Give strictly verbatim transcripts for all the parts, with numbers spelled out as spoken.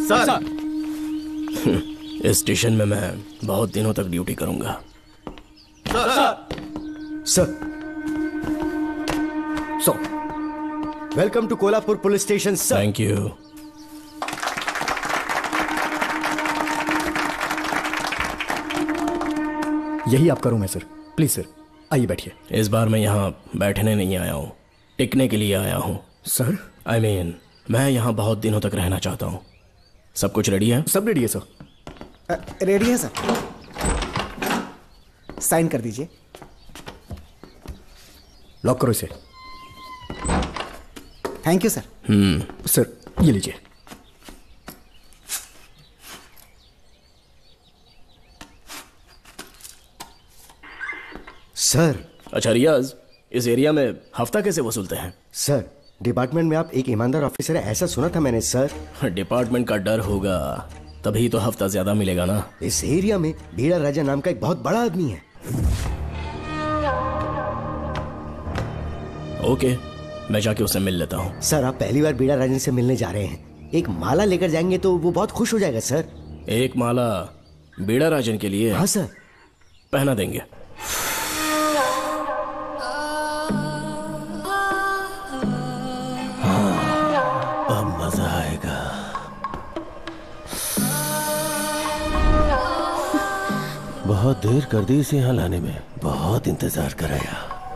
Sir. इस station में मैं बहुत दिनों तक ड्यूटी करूंगा। Sir sir so welcome to Kolhapur police station sir. Thank you. यही आपका रूम है सर, प्लीज सर आइए बैठिए। इस बार मैं यहाँ बैठने नहीं आया हूँ, टिकने के लिए आया हूँ। Sir I I mean mean, मैं यहाँ बहुत दिनों तक रहना चाहता हूँ। सब कुछ रेडी है? सब रेडी है सर। रेडी है सर, साइन कर दीजिए। लॉक करो इसे। Thank you sir. हम्म सर ये लीजिए। सर। अच्छा रियाज, इस एरिया में हफ्ता कैसे वसूलते हैं? सर डिपार्टमेंट में आप एक ईमानदार ऑफिसर है ऐसा सुना था मैंने सर। डिपार्टमेंट का डर होगा तभी तो हफ्ता ज्यादा मिलेगा ना। इस एरिया में बीड़ा राजा नाम का एक बहुत बड़ा आदमी है। ओके, मैं जाके उससे मिल लेता हूँ। सर आप पहली बार बीड़ा राजन से मिलने जा रहे हैं, एक माला लेकर जाएंगे तो वो बहुत खुश हो जाएगा सर। एक माला बीड़ा राजन के लिए? हाँ सर। पहना देंगे। बहुत देर कर दी इसे यहाँ लाने में, बहुत इंतजार कराया।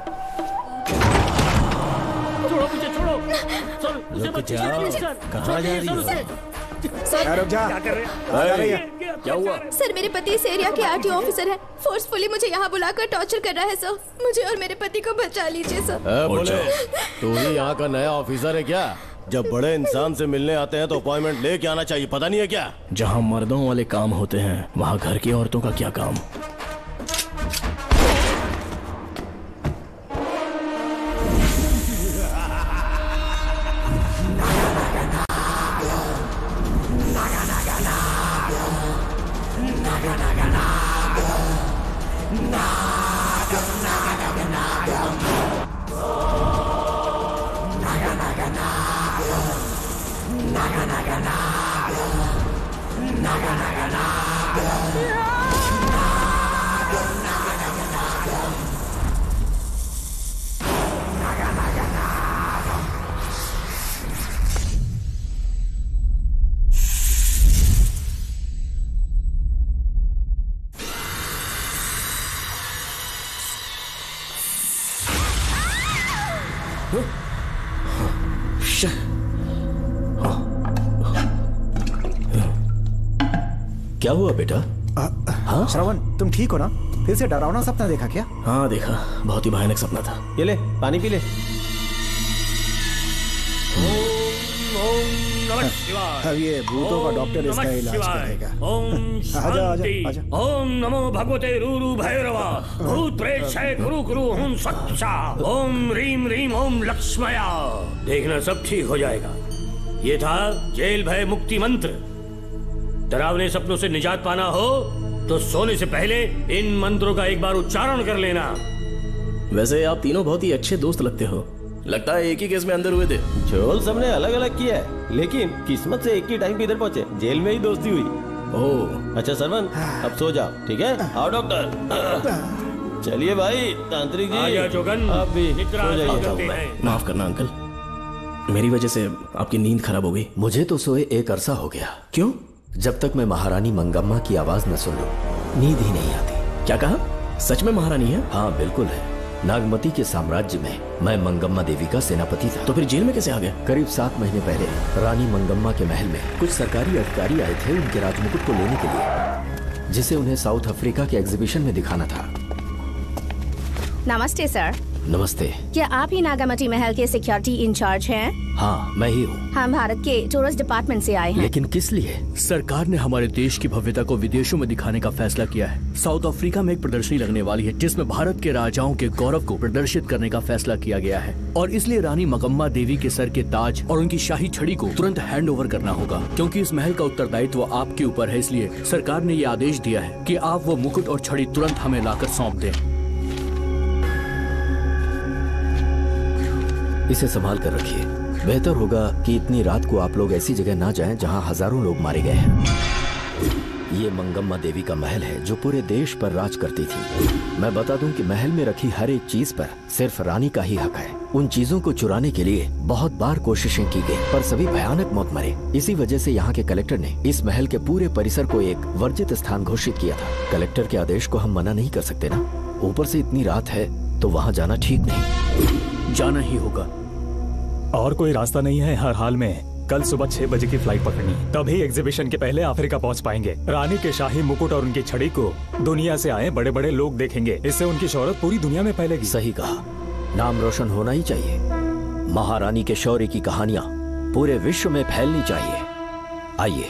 छोड़ो मुझे, छोड़ो सर, रुक जाओ, कहाँ जा रही हो? सर रुक जा। क्या कर रहे हैं? क्या हुआ? सर मेरे पति इस एरिया के आरटीओ ऑफिसर हैं, फोर्सफुली मुझे यहाँ बुलाकर टॉर्चर कर रहा है सर। मुझे और मेरे पति को बचा लीजिए सर। ए, बोले, तू ही यहाँ का नया ऑफिसर है क्या? जब बड़े इंसान से मिलने आते हैं तो अपॉइंटमेंट लेके आना चाहिए, पता नहीं है क्या? जहाँ मर्दों वाले काम होते हैं वहाँ घर की औरतों का क्या काम? क्या हुआ बेटा? हाँ श्रवण, तुम ठीक हो ना? फिर से डरावना सपना देखा क्या? हाँ देखा, बहुत ही भयानक सपना था। ये ले पानी पी ले। अब ये भूतों का डॉक्टर इसका इलाज करेगा। ओम शांति। ओम नमो भगवते रूरू भैरवा भूत प्रेत शय गुरु गुरु ओम सच्चा ओम रीम रीम ओम लक्ष्मया। देखना सब ठीक हो जाएगा। ये था जेल भय मुक्ति मंत्र। डरावने सपनों से निजात पाना हो तो सोने से पहले इन मंत्रों का एक बार उच्चारण कर लेना। वैसे आप तीनों बहुत ही अच्छे दोस्त लगते हो, लगता है एक ही केस में अंदर हुए थे। झोल सबने अलग अलग किया है, लेकिन किस्मत से एक ही टाइम पे इधर पहुंचे, जेल में ही दोस्ती हुई। ओह अच्छा सरवन, अब सो जाओ, ठीक है? आओ डॉक्टर। चलिए भाई तांत्रिक जी, आजा जोगन, अब भी निद्रा सो जाइए। करते हैं। माफ करना अंकल, मेरी वजह से आपकी नींद खराब हो गई। मुझे तो सोए एक अरसा हो गया। क्यों? जब तक मैं महारानी मंगम्मा की आवाज न सुन लूं, नींद ही नहीं आती। क्या कहा? सच में महारानी है? हाँ बिल्कुल है। नागमती के साम्राज्य में मैं मंगम्मा देवी का सेनापति था। तो फिर जेल में कैसे आ गए? करीब सात महीने पहले रानी मंगम्मा के महल में कुछ सरकारी अधिकारी आए थे उनके राजमुकुट को लेने के लिए, जिसे उन्हें साउथ अफ्रीका के एग्जीबिशन में दिखाना था। नमस्ते सर। नमस्ते। क्या आप ही नागामती महल के सिक्योरिटी इंचार्ज हैं? हाँ मैं ही हूँ। हम भारत के टूरिस्ट डिपार्टमेंट से आए हैं। लेकिन किस लिए? सरकार ने हमारे देश की भव्यता को विदेशों में दिखाने का फैसला किया है। साउथ अफ्रीका में एक प्रदर्शनी लगने वाली है जिसमें भारत के राजाओं के गौरव को प्रदर्शित करने का फैसला किया गया है, और इसलिए रानी मंगम्मा देवी के सर के ताज और उनकी शाही छड़ी को तुरंत हैंड ओवर करना होगा। क्योंकि इस महल का उत्तरदायित्व आपके ऊपर है, इसलिए सरकार ने ये आदेश दिया है कि आप वो मुकुट और छड़ी तुरंत हमें लाकर सौंप दें। इसे संभाल कर रखिए। बेहतर होगा कि इतनी रात को आप लोग ऐसी जगह ना जाएं जहां हजारों लोग मारे गए हैं। ये मंगम्मा देवी का महल है जो पूरे देश पर राज करती थी। मैं बता दूं कि महल में रखी हर एक चीज पर सिर्फ रानी का ही हक है। उन चीजों को चुराने के लिए बहुत बार कोशिशें की गई, पर सभी भयानक मौत मरे। इसी वजह से यहाँ के कलेक्टर ने इस महल के पूरे परिसर को एक वर्जित स्थान घोषित किया था। कलेक्टर के आदेश को हम मना नहीं कर सकते ना। ऊपर से इतनी रात है तो वहाँ जाना ठीक नहीं। जाना ही होगा। और कोई रास्ता नहीं है। हर हाल में कल सुबह छह बजे की फ्लाइट पकड़नी, तभी एग्जीबिशन के पहले अफ्रीका पहुंच पाएंगे। रानी के शाही मुकुट और उनकी छड़ी को दुनिया से आए बड़े बड़े लोग देखेंगे। इससे उनकी शोहरत पूरी दुनिया में फैलेगी। सही कहा, नाम रोशन होना ही चाहिए। महारानी के शौर्य की कहानियां पूरे विश्व में फैलनी चाहिए। आइए।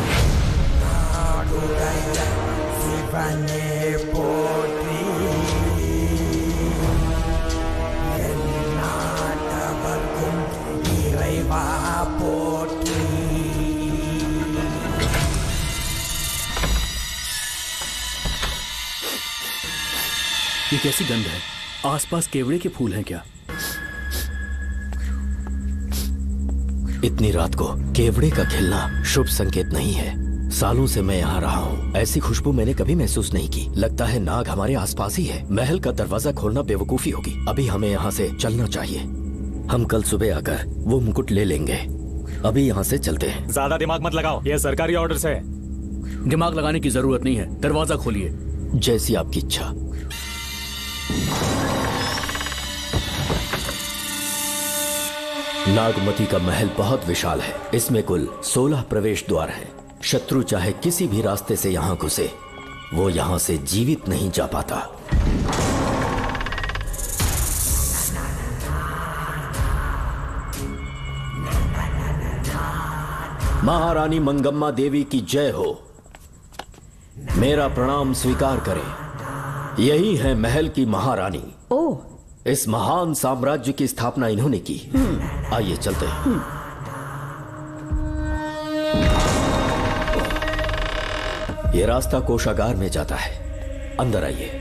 ये कैसी गंध है? आसपास केवड़े के फूल हैं क्या? इतनी रात को केवड़े का खिलना शुभ संकेत नहीं है। सालों से मैं यहाँ रहा हूँ, ऐसी खुशबू मैंने कभी महसूस नहीं की। लगता है नाग हमारे आसपास ही है। महल का दरवाजा खोलना बेवकूफी होगी। अभी हमें यहाँ से चलना चाहिए। हम कल सुबह आकर वो मुकुट ले लेंगे। अभी यहाँ से चलते हैं। ज्यादा दिमाग मत लगाओ, ये सरकारी ऑर्डर्स है। दिमाग लगाने की जरूरत नहीं है। दरवाजा खोलिए। जैसी आपकी इच्छा। नागमती का महल बहुत विशाल है। इसमें कुल सोलह प्रवेश द्वार हैं। शत्रु चाहे किसी भी रास्ते से यहाँ घुसे, वो यहाँ से जीवित नहीं जा पाता। महारानी मंगम्मा देवी की जय हो। मेरा प्रणाम स्वीकार करें। यही है महल की महारानी। ओह, इस महान साम्राज्य की स्थापना इन्होंने की। आइए चलते हैं। ये रास्ता कोषागार में जाता है। अंदर आइए।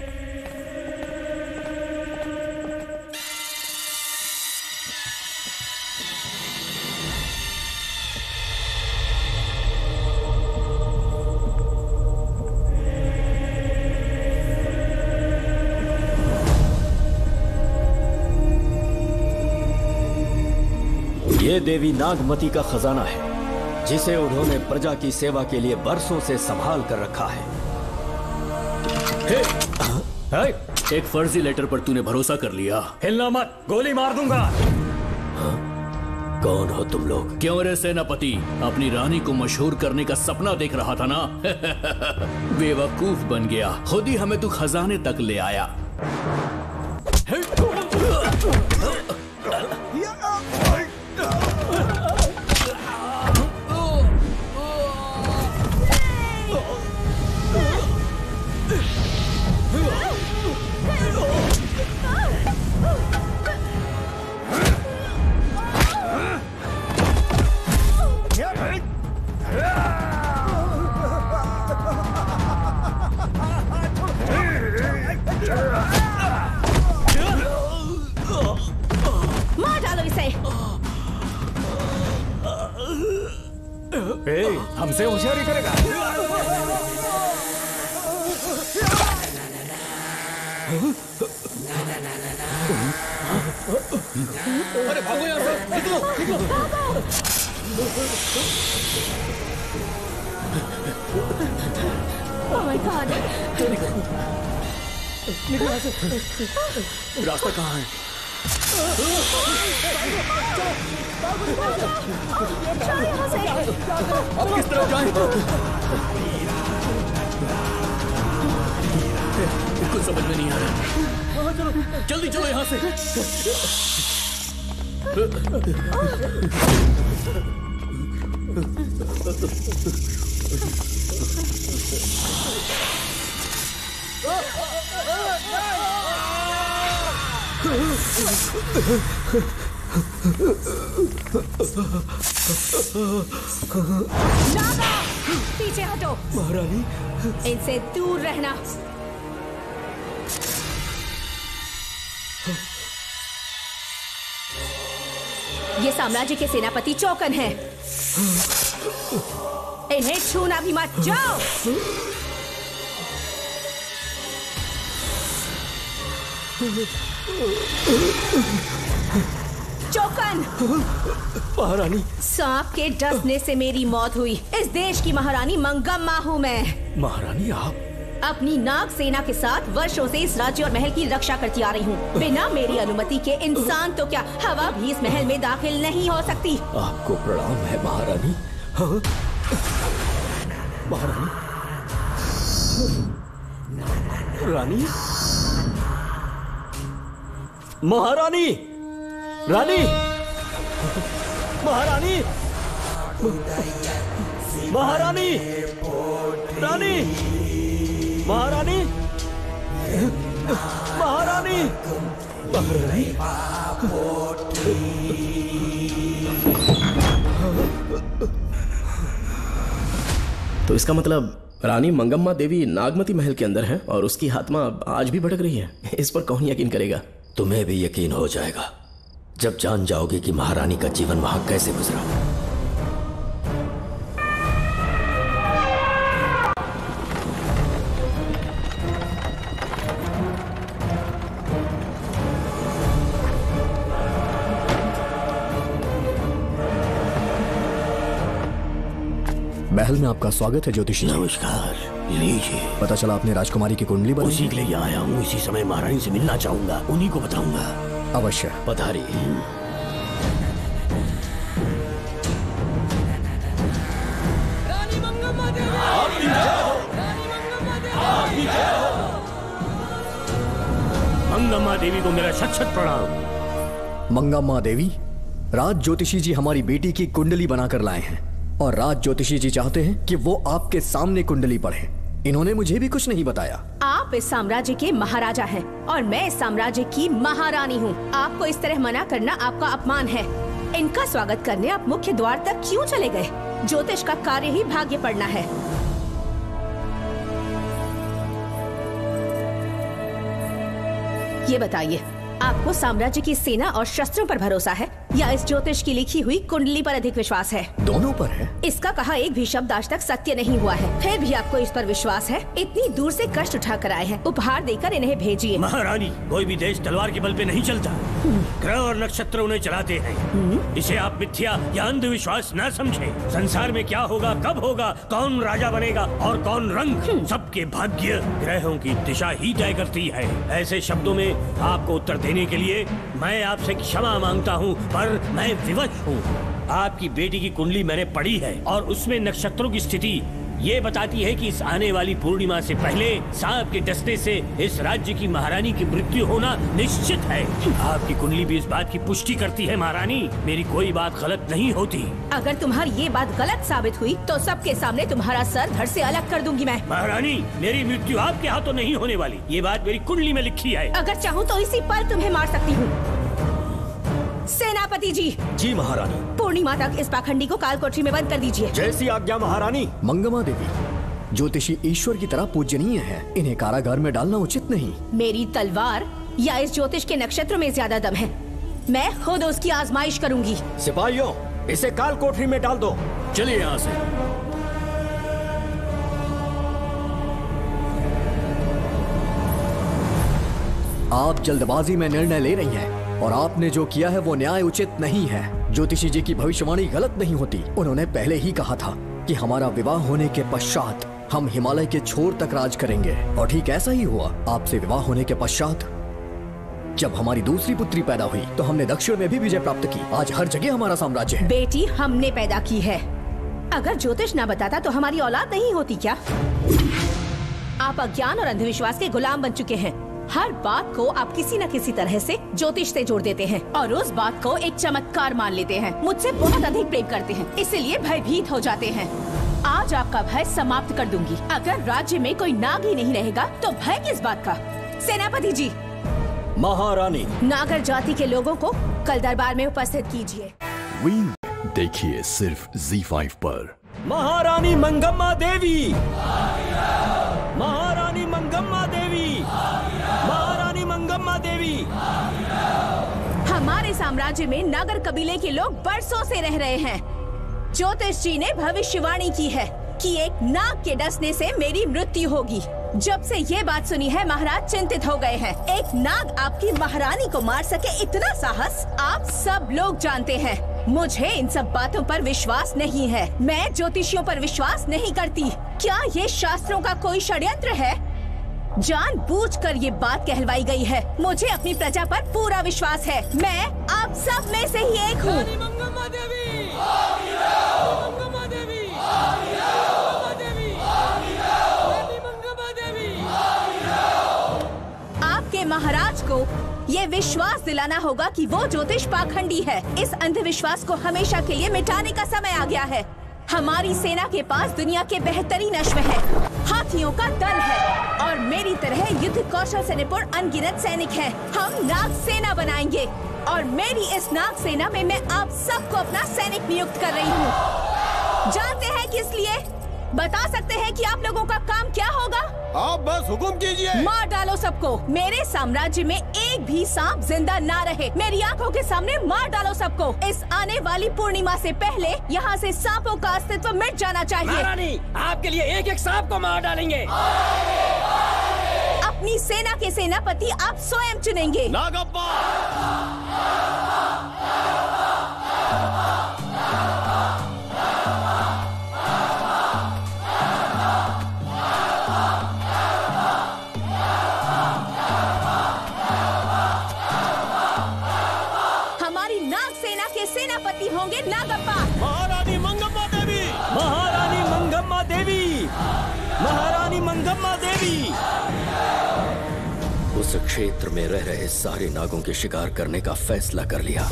ये देवी नागमती का खजाना है, जिसे उन्होंने प्रजा की सेवा के लिए बरसों से संभाल कर रखा है। हे, हे, एक फर्जी लेटर पर तूने भरोसा कर लिया। हिलना मत, गोली मार दूंगा। हाँ? कौन हो तुम लोग? क्यों रे सेनापति, अपनी रानी को मशहूर करने का सपना देख रहा था ना? बेवकूफ बन गया। खुद ही हमें तू खजाने तक ले आया। मार डालो इसे। ए, हमसे होशियारी करेगा। अरे भागो यहाँ से, निकलो, निकलो। Oh my God! निकलो यहाँ से। रास्ता कहाँ है? अब किस तरफ जाएं? कुछ समझ में नहीं आ रहा। जल्दी चलो यहाँ से। नागा, पीछे हटो। महारानी, इनसे दूर रहना। ये साम्राज्य के सेनापति चौकन हैं। इन्हें छूना भी मत। जाओ। चौकन। महारानी। सांप के डसने से मेरी मौत हुई। इस देश की महारानी मंगम्मा हूँ मैं। महारानी आप? अपनी नाग सेना के साथ वर्षों से इस राज्य और महल की रक्षा करती आ रही हूँ। बिना मेरी अनुमति के इंसान तो क्या हवा भी इस महल में दाखिल नहीं हो सकती। आपको प्रणाम है महारानी। हाँ? महारानी। रानी। महारानी। रानी। महारानी। महारानी। रानी। महारानी। महारानी। तो इसका मतलब रानी मंगम्मा देवी नागमती महल के अंदर है और उसकी आत्मा आज भी भटक रही है। इस पर कौन यकीन करेगा? तुम्हें भी यकीन हो जाएगा जब जान जाओगे कि महारानी का जीवन वहां कैसे गुजरा। महल में आपका स्वागत है ज्योतिषी। नमस्कार, लीजिए। पता चला आपने राजकुमारी की कुंडली बनाई। उसी के लिए आया हूँ। इसी समय महारानी से मिलना चाहूंगा, उन्हीं को बताऊंगा। अवश्य। पधारी। मंगम्मा देवी को मेरा शत शत प्रणाम। मंगम्मा देवी, राज ज्योतिषी जी हमारी बेटी की कुंडली बनाकर लाए हैं और राज ज्योतिषी जी चाहते हैं कि वो आपके सामने कुंडली पढ़े। इन्होंने मुझे भी कुछ नहीं बताया। आप इस साम्राज्य के महाराजा हैं और मैं इस साम्राज्य की महारानी हूँ। आपको इस तरह मना करना आपका अपमान है। इनका स्वागत करने आप मुख्य द्वार तक क्यों चले गए? ज्योतिष का कार्य ही भाग्य पढ़ना है। ये बताइए, आपको साम्राज्य की सेना और शस्त्रों पर भरोसा है या इस ज्योतिष की लिखी हुई कुंडली पर अधिक विश्वास है? दोनों पर है। इसका कहा एक भी शब्द आज तक सत्य नहीं हुआ है, फिर भी आपको इस पर विश्वास है? इतनी दूर से कष्ट उठा कर आए हैं, उपहार देकर इन्हें भेजिए। महारानी, कोई भी देश तलवार के बल पे नहीं चलता, ग्रह और नक्षत्र उन्हें चलाते हैं। इसे आप मिथ्या या अंधविश्वास न समझें। संसार में क्या होगा, कब होगा, कौन राजा बनेगा और कौन रंग, सबके भाग्य ग्रहों की दिशा ही तय करती है। ऐसे शब्दों में आपको उत्तर देने के लिए मैं आपसे क्षमा मांगता हूँ, पर मैं विवश हूँ। आपकी बेटी की कुंडली मैंने पढ़ी है और उसमें नक्षत्रों की स्थिति ये बताती है कि इस आने वाली पूर्णिमा से पहले सांप के डसने से इस राज्य की महारानी की मृत्यु होना निश्चित है। आपकी कुंडली भी इस बात की पुष्टि करती है। महारानी, मेरी कोई बात गलत नहीं होती। अगर तुम्हारी ये बात गलत साबित हुई तो सबके सामने तुम्हारा सर धड़ से अलग कर दूंगी मैं। महारानी, मेरी मृत्यु आपके हाथों नहीं होने वाली, ये बात मेरी कुंडली में लिखी है। अगर चाहूँ तो इसी पल तुम्हें मार सकती हूँ। सेनापति जी। जी महारानी। पूर्णिमा तक इस पाखंडी को कालकोठरी में बंद कर दीजिए। जैसी आज्ञा महारानी। मंगम्मा देवी, ज्योतिषी ईश्वर की तरह पूजनीय है, इन्हें कारागार में डालना उचित नहीं। मेरी तलवार या इस ज्योतिष के नक्षत्रों में ज्यादा दम है, मैं खुद उसकी आजमाइश करूंगी। सिपाहियों, इसे कालकोठरी में डाल दो। चलिए यहाँ से। आप जल्दबाजी में निर्णय ले रही हैं और आपने जो किया है वो न्याय उचित नहीं है। ज्योतिषी जी की भविष्यवाणी गलत नहीं होती। उन्होंने पहले ही कहा था कि हमारा विवाह होने के पश्चात हम हिमालय के छोर तक राज करेंगे और ठीक ऐसा ही हुआ। आपसे विवाह होने के पश्चात जब हमारी दूसरी पुत्री पैदा हुई तो हमने दक्षिण में भी विजय प्राप्त की। आज हर जगह हमारा साम्राज्य है। बेटी हमने पैदा की है। अगर ज्योतिष ना बताता तो हमारी औलाद नहीं होती क्या? आप अज्ञान और अंधविश्वास के गुलाम बन चुके हैं। हर बात को आप किसी न किसी तरह से ज्योतिष से जोड़ देते हैं और उस बात को एक चमत्कार मान लेते हैं। मुझसे बहुत अधिक प्रेम करते हैं, इसीलिए भयभीत हो जाते हैं। आज आपका भय समाप्त कर दूंगी। अगर राज्य में कोई नाग ही नहीं रहेगा तो भय किस बात का? सेनापति जी। महारानी। नागर जाति के लोगों को कल दरबार में उपस्थित कीजिए। देखिए सिर्फ ज़ी फाइव पर। महारानी मंगम्मा देवी। महारानी मंगम्मा देवी। महारानी मंगम्मा देवी। हमारे सामने साम्राज्य में नागर कबीले के लोग बरसों से रह रहे हैं। ज्योतिष जी ने भविष्यवाणी की है कि एक नाग के डसने से मेरी मृत्यु होगी। जब से ये बात सुनी है महाराज चिंतित हो गए हैं। एक नाग आपकी महारानी को मार सके इतना साहस आप सब लोग जानते हैं। मुझे इन सब बातों पर विश्वास नहीं है। मैं ज्योतिषियों पर विश्वास नहीं करती। क्या ये शास्त्रों का कोई षड्यंत्र है? जानबूझकर ये बात कहलवाई गई है। मुझे अपनी प्रजा पर पूरा विश्वास है। मैं आप सब में से ही एक हूँ। आपके महाराज को ये विश्वास दिलाना होगा कि वो ज्योतिष पाखंडी है। इस अंधविश्वास को हमेशा के लिए मिटाने का समय आ गया है। हमारी सेना के पास दुनिया के बेहतरीन अश्व है, हाथियों का दल है और मेरी तरह युद्ध कौशल से निपुण अनगिनत सैनिक हैं। हम नाग सेना बनाएंगे और मेरी इस नाग सेना में मैं आप सबको अपना सैनिक नियुक्त कर रही हूँ। जानते हैं किस लिए? बता सकते हैं कि आप लोगों का काम क्या होगा? आप बस हुक्म कीजिए। मार डालो सबको। मेरे साम्राज्य में एक भी सांप जिंदा ना रहे। मेरी आंखों के सामने मार डालो सबको। इस आने वाली पूर्णिमा से पहले यहाँ से सांपों का अस्तित्व मिट जाना चाहिए। महारानी, आपके लिए एक एक सांप को मार डालेंगे। अपनी सेना के सेनापति आप स्वयं चुनेंगे। नागप्पा। सेनापति होंगे नागप्पा। महारानी मंगम्मा देवी। महारानी मंगम्मा देवी। महारानी मंगम्मा देवी। उस क्षेत्र में रह रहे सारे नागों के शिकार करने का फैसला कर लिया।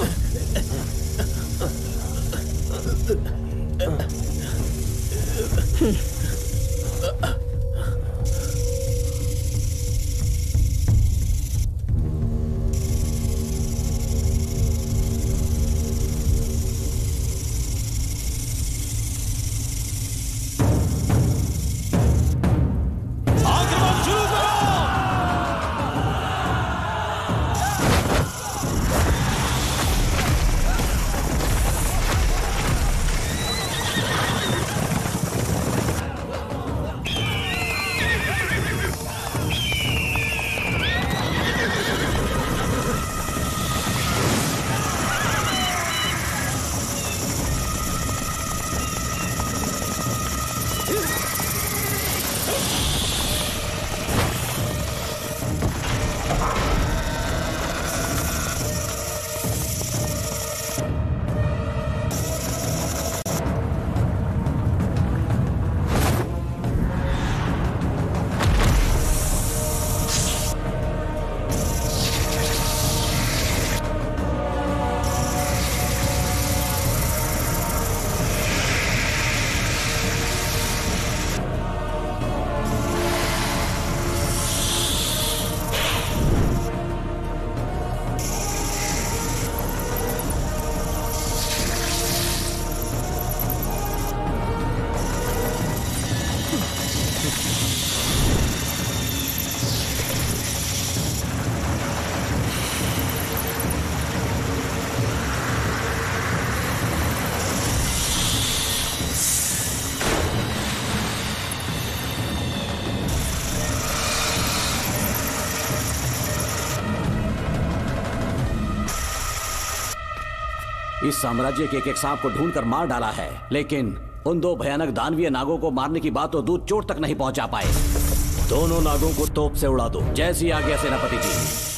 इस साम्राज्य के एक एक सांप को ढूंढकर मार डाला है, लेकिन उन दो भयानक दानवीय नागों को मारने की बात तो दूध चोट तक नहीं पहुंचा पाए। दोनों नागों को तोप से उड़ा दो। जैसी आज्ञा सेनापति जी।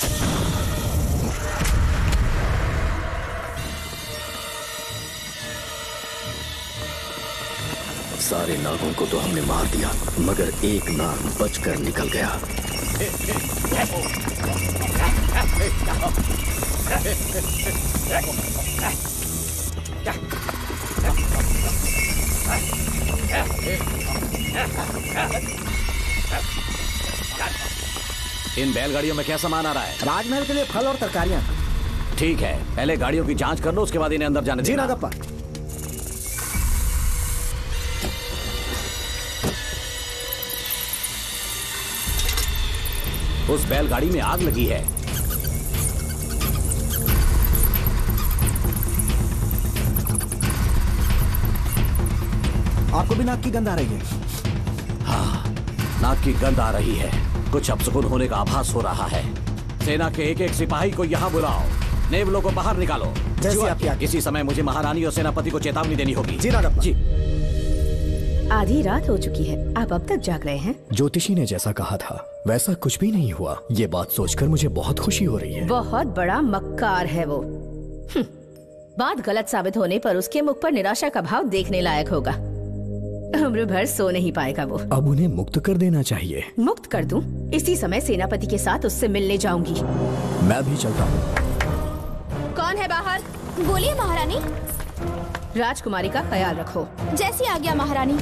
सारे नागों को तो हमने मार दिया, मगर एक नाग बचकर निकल गया। इन बैलगाड़ियों में क्या सामान आ रहा है? राजमहल के लिए फल और तरकारियां। ठीक है, पहले गाड़ियों की जांच कर लो, उसके बाद इन्हें अंदर जाने देना। जी नागप्पा। उस बैलगाड़ी में आग लगी है। आपको भी नाक की गंध आ रही है? हाँ, नाक की गंध आ रही है। कुछ अपशकुन होने का आभास हो रहा है। सेना के एक एक सिपाही को यहाँ बुलाओ, नेवलों को बाहर निकालो। जैसी आपकी आज्ञा। इसी समय मुझे महारानी और सेनापति को चेतावनी देनी होगी। जी नागप्पा। जी। आधी रात हो चुकी है, आप अब तक जाग रहे हैं? ज्योतिषी ने जैसा कहा था वैसा कुछ भी नहीं हुआ। ये बात सोचकर मुझे बहुत खुशी हो रही है। बहुत बड़ा मक्कार है वो। बात गलत साबित होने पर उसके मुख पर निराशा का भाव देखने लायक होगा। उम्र भर सो नहीं पाएगा वो। अब उन्हें मुक्त कर देना चाहिए। मुक्त कर दूं? इसी समय सेनापति के साथ उससे मिलने जाऊंगी। मैं भी चलता हूँ। कौन है बाहर? बोलिए महारानी। राजकुमारी का ख्याल रखो। जैसी आज्ञा महारानी।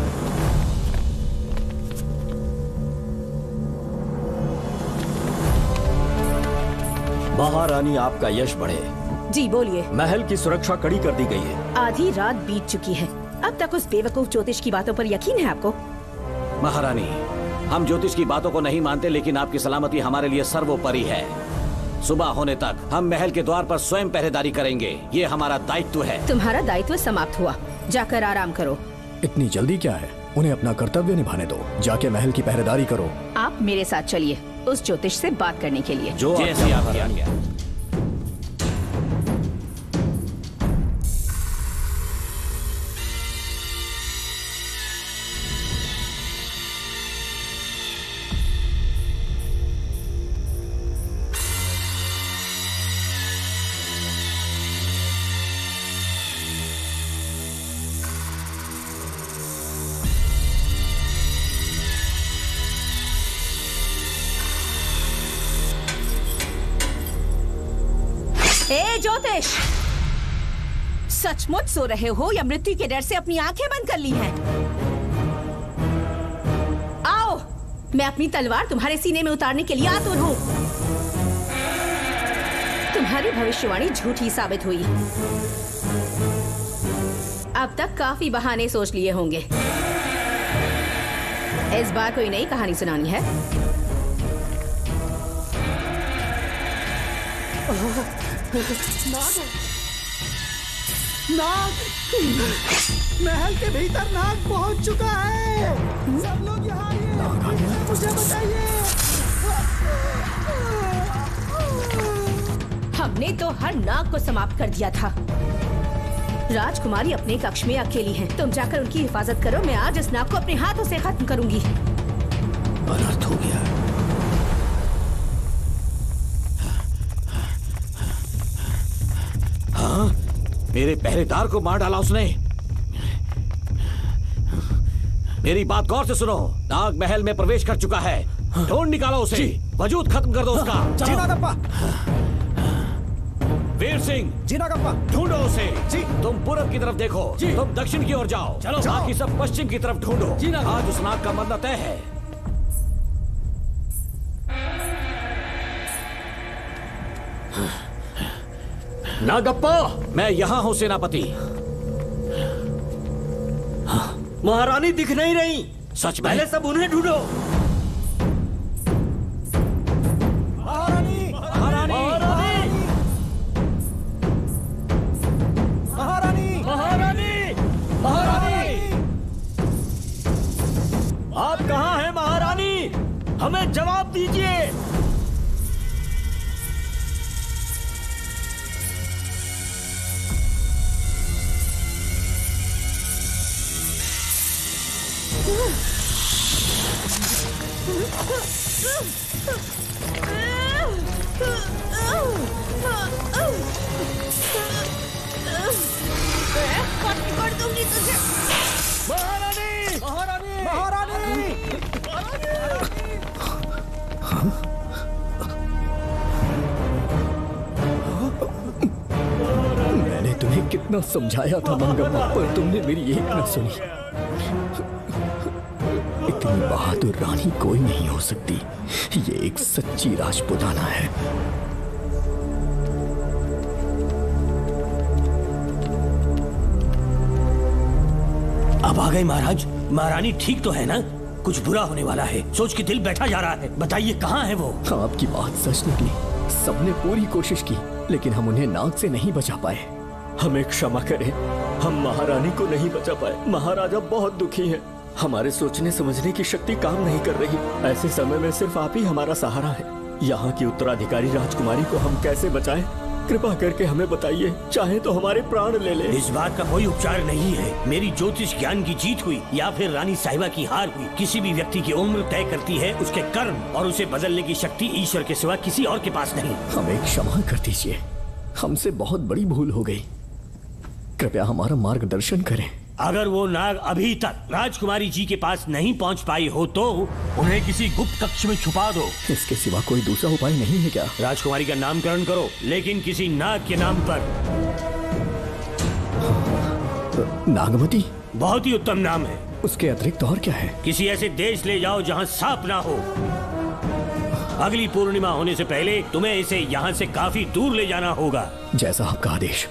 महारानी, आपका यश बढ़े। जी बोलिए। महल की सुरक्षा कड़ी कर दी गई है। आधी रात बीत चुकी है, अब तक उस बेवकूफ ज्योतिष की बातों पर यकीन है आपको? महारानी, हम ज्योतिष की बातों को नहीं मानते, लेकिन आपकी सलामती हमारे लिए सर्वोपरि है। सुबह होने तक हम महल के द्वार पर स्वयं पहरेदारी करेंगे, ये हमारा दायित्व है। तुम्हारा दायित्व समाप्त हुआ, जाकर आराम करो। इतनी जल्दी क्या है? उन्हें अपना कर्तव्य निभाने दो। जाके महल की पहरेदारी करो। आप मेरे साथ चलिए उस ज्योतिष से बात करने के लिए। जो जैसी आपकी आज्ञा। ए ज्योतिष, सचमुच सो रहे हो या मृत्यु के डर से अपनी आंखें बंद कर ली हैं? आओ, मैं अपनी तलवार तुम्हारे सीने में उतारने के लिए आतुर हूं। तुम्हारी भविष्यवाणी झूठी साबित हुई। अब तक काफी बहाने सोच लिए होंगे। इस बार कोई नई कहानी सुनानी है? नाग, नाग, महल के भीतर नाग पहुंच चुका है। सब लोग यहाँ आइए, मुझे बचाइए। हमने तो हर नाग को समाप्त कर दिया था। राजकुमारी अपने कक्ष में अकेली है, तुम जाकर उनकी हिफाजत करो। मैं आज इस नाग को अपने हाथों से खत्म करूंगी। अनर्थ हो गया। हाँ, मेरे पहरेदार को मार डाला उसने। मेरी बात गौर से सुनो, नाग महल में प्रवेश कर चुका है। ढूंढ निकालो उसे, वजूद खत्म कर दो उसका। जी नागप्पा। वीर सिंह, जी नागप्पा। ढूंढो उसे। जी। तुम पूरब की तरफ देखो, तुम दक्षिण की ओर जाओ। चलो, बाकी सब पश्चिम की तरफ ढूंढो। आज उस नाग का मरना तय है। नागप्पा, मैं यहाँ हूँ सेनापति। महारानी दिख नहीं रही। सच में? पहले सब उन्हें ढूंढो। महारानी, महारानी, महारानी, महारानी, महारानी, आप कहाँ हैं महारानी? हमें जवाब दीजिए। कर दूंगी तुझे। महारानी, महारानी, महारानी, मैंने तुम्हें कितना समझाया था मंगम्मा, पर तुमने मेरी एक न सुनी। इतनी बहादुर रानी कोई नहीं हो सकती। ये एक सच्ची राजपुताना है। अब आ गए महाराज। महारानी ठीक तो है ना? कुछ बुरा होने वाला है, सोच के दिल बैठा जा रहा है। बताइए कहाँ है वो? आपकी बात सच निकली। सबने पूरी कोशिश की, लेकिन हम उन्हें नाग से नहीं बचा पाए। हमें क्षमा करें, हम महारानी को नहीं बचा पाए। महाराजा बहुत दुखी हैं। हमारे सोचने समझने की शक्ति काम नहीं कर रही। ऐसे समय में सिर्फ आप ही हमारा सहारा है। यहाँ की उत्तराधिकारी राजकुमारी को हम कैसे बचाएं? कृपा करके हमें बताइए, चाहे तो हमारे प्राण ले ले। इस बात का कोई उपचार नहीं है। मेरी ज्योतिष ज्ञान की जीत हुई या फिर रानी साहिबा की हार हुई। किसी भी व्यक्ति की उम्र तय करती है उसके कर्म, और उसे बदलने की शक्ति ईश्वर के सिवा किसी और के पास नहीं। हमें क्षमा कर दीजिए, हमसे बहुत बड़ी भूल हो गई। कृपया हमारा मार्गदर्शन करें। अगर वो नाग अभी तक राजकुमारी जी के पास नहीं पहुंच पाई हो तो उन्हें किसी गुप्त कक्ष में छुपा दो। इसके सिवा कोई दूसरा उपाय नहीं है क्या? राजकुमारी का नामकरण करो, लेकिन किसी नाग के नाम पर। नागमती बहुत ही उत्तम नाम है। उसके अतिरिक्त और क्या है? किसी ऐसे देश ले जाओ जहाँ सांप ना हो। अगली पूर्णिमा होने से पहले तुम्हें इसे यहाँ से काफी दूर ले जाना होगा। जैसा आपका आदेश।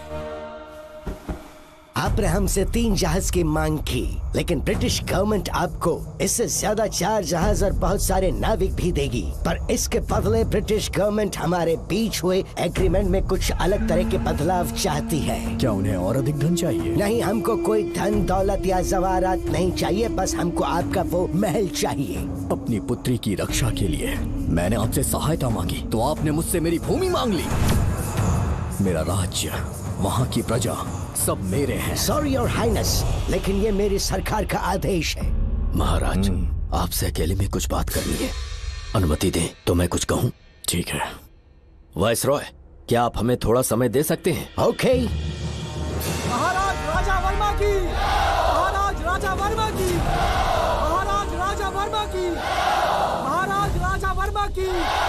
आपने हमसे तीन जहाज की मांग की, लेकिन ब्रिटिश गवर्नमेंट आपको इससे ज्यादा चार जहाज और बहुत सारे नाविक भी देगी। पर इसके बदले ब्रिटिश गवर्नमेंट हमारे बीच हुए एग्रीमेंट में कुछ अलग तरह के बदलाव चाहती है। क्या उन्हें और अधिक धन चाहिए? नहीं, हमको कोई धन दौलत या जवाहरात नहीं चाहिए, बस हमको आपका वो महल चाहिए। अपनी पुत्री की रक्षा के लिए मैंने आपसे सहायता मांगी तो आपने मुझसे मेरी भूमि मांग ली। मेरा राज्य, वहाँ की प्रजा सब मेरे हैं। सॉरी योर हाइनेस, लेकिन ये मेरी सरकार का आदेश है। महाराज, आपसे अकेले में कुछ बात करनी है। अनुमति दें तो मैं कुछ कहूँ? ठीक है। वायसरॉय, क्या आप हमें थोड़ा समय दे सकते हैं? ओके। महाराज राजा वर्मा की, महाराज राजा वर्मा की, महाराज राजा वर्मा की, महाराज राजा वर्मा की।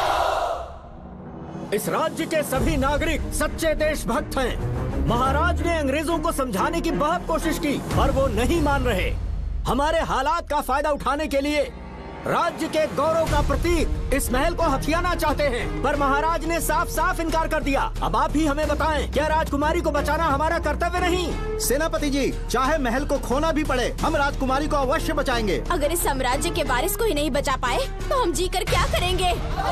इस राज्य के सभी नागरिक सच्चे देशभक्त हैं। महाराज ने अंग्रेजों को समझाने की बहुत कोशिश की, पर वो नहीं मान रहे। हमारे हालात का फायदा उठाने के लिए राज्य के गौरव का प्रतीक इस महल को हथियाना चाहते हैं, पर महाराज ने साफ साफ इनकार कर दिया। अब आप ही हमें बताएं, क्या राजकुमारी को बचाना हमारा कर्तव्य नहीं? सेनापति जी, चाहे महल को खोना भी पड़े, हम राजकुमारी को अवश्य बचाएंगे। अगर इस साम्राज्य के वारिस को ही नहीं बचा पाए तो हम जी कर क्या करेंगे?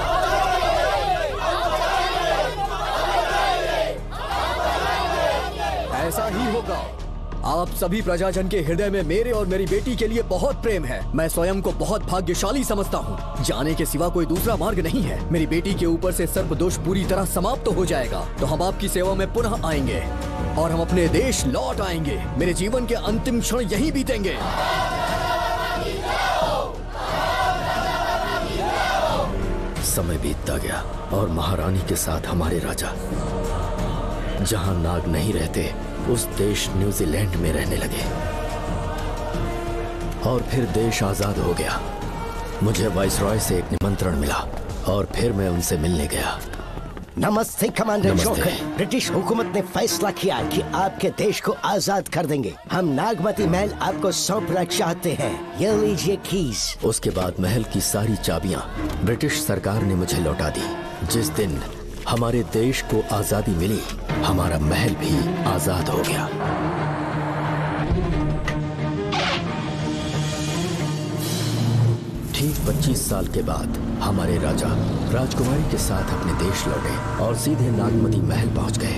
ऐसा ही होगा। आप सभी प्रजाजन के हृदय में मेरे और मेरी बेटी के लिए बहुत प्रेम है। मैं स्वयं को बहुत भाग्यशाली समझता हूँ। जाने के सिवा कोई दूसरा मार्ग नहीं है। मेरी बेटी के ऊपर से सर्पदोष पूरी तरह समाप्त हो जाएगा तो हम आपकी सेवा में पुनः आएंगे और हम अपने देश लौट आएंगे। मेरे जीवन के अंतिम क्षण यहीं बीतेंगे। समय बीतता गया और महारानी के साथ हमारे राजा जहां नाग नहीं रहते उस देश न्यूजीलैंड में रहने लगे और फिर देश आजाद हो गया। मुझे वाइसरॉय से एक निमंत्रण मिला और फिर मैं उनसे मिलने गया। नमस्ते कमांडर जोकर। ब्रिटिश हुकूमत ने फैसला किया कि आपके देश को आजाद कर देंगे। हम नागमती महल आपको सौंपना चाहते हैं। ये लीजिए कीज। उसके बाद महल की सारी चाबियां ब्रिटिश सरकार ने मुझे लौटा दी। जिस दिन हमारे देश को आजादी मिली, हमारा महल भी आजाद हो गया। ठीक पच्चीस साल के बाद हमारे राजा राजकुमारी के साथ अपने देश लौटे और सीधे नागमती महल पहुंच गए।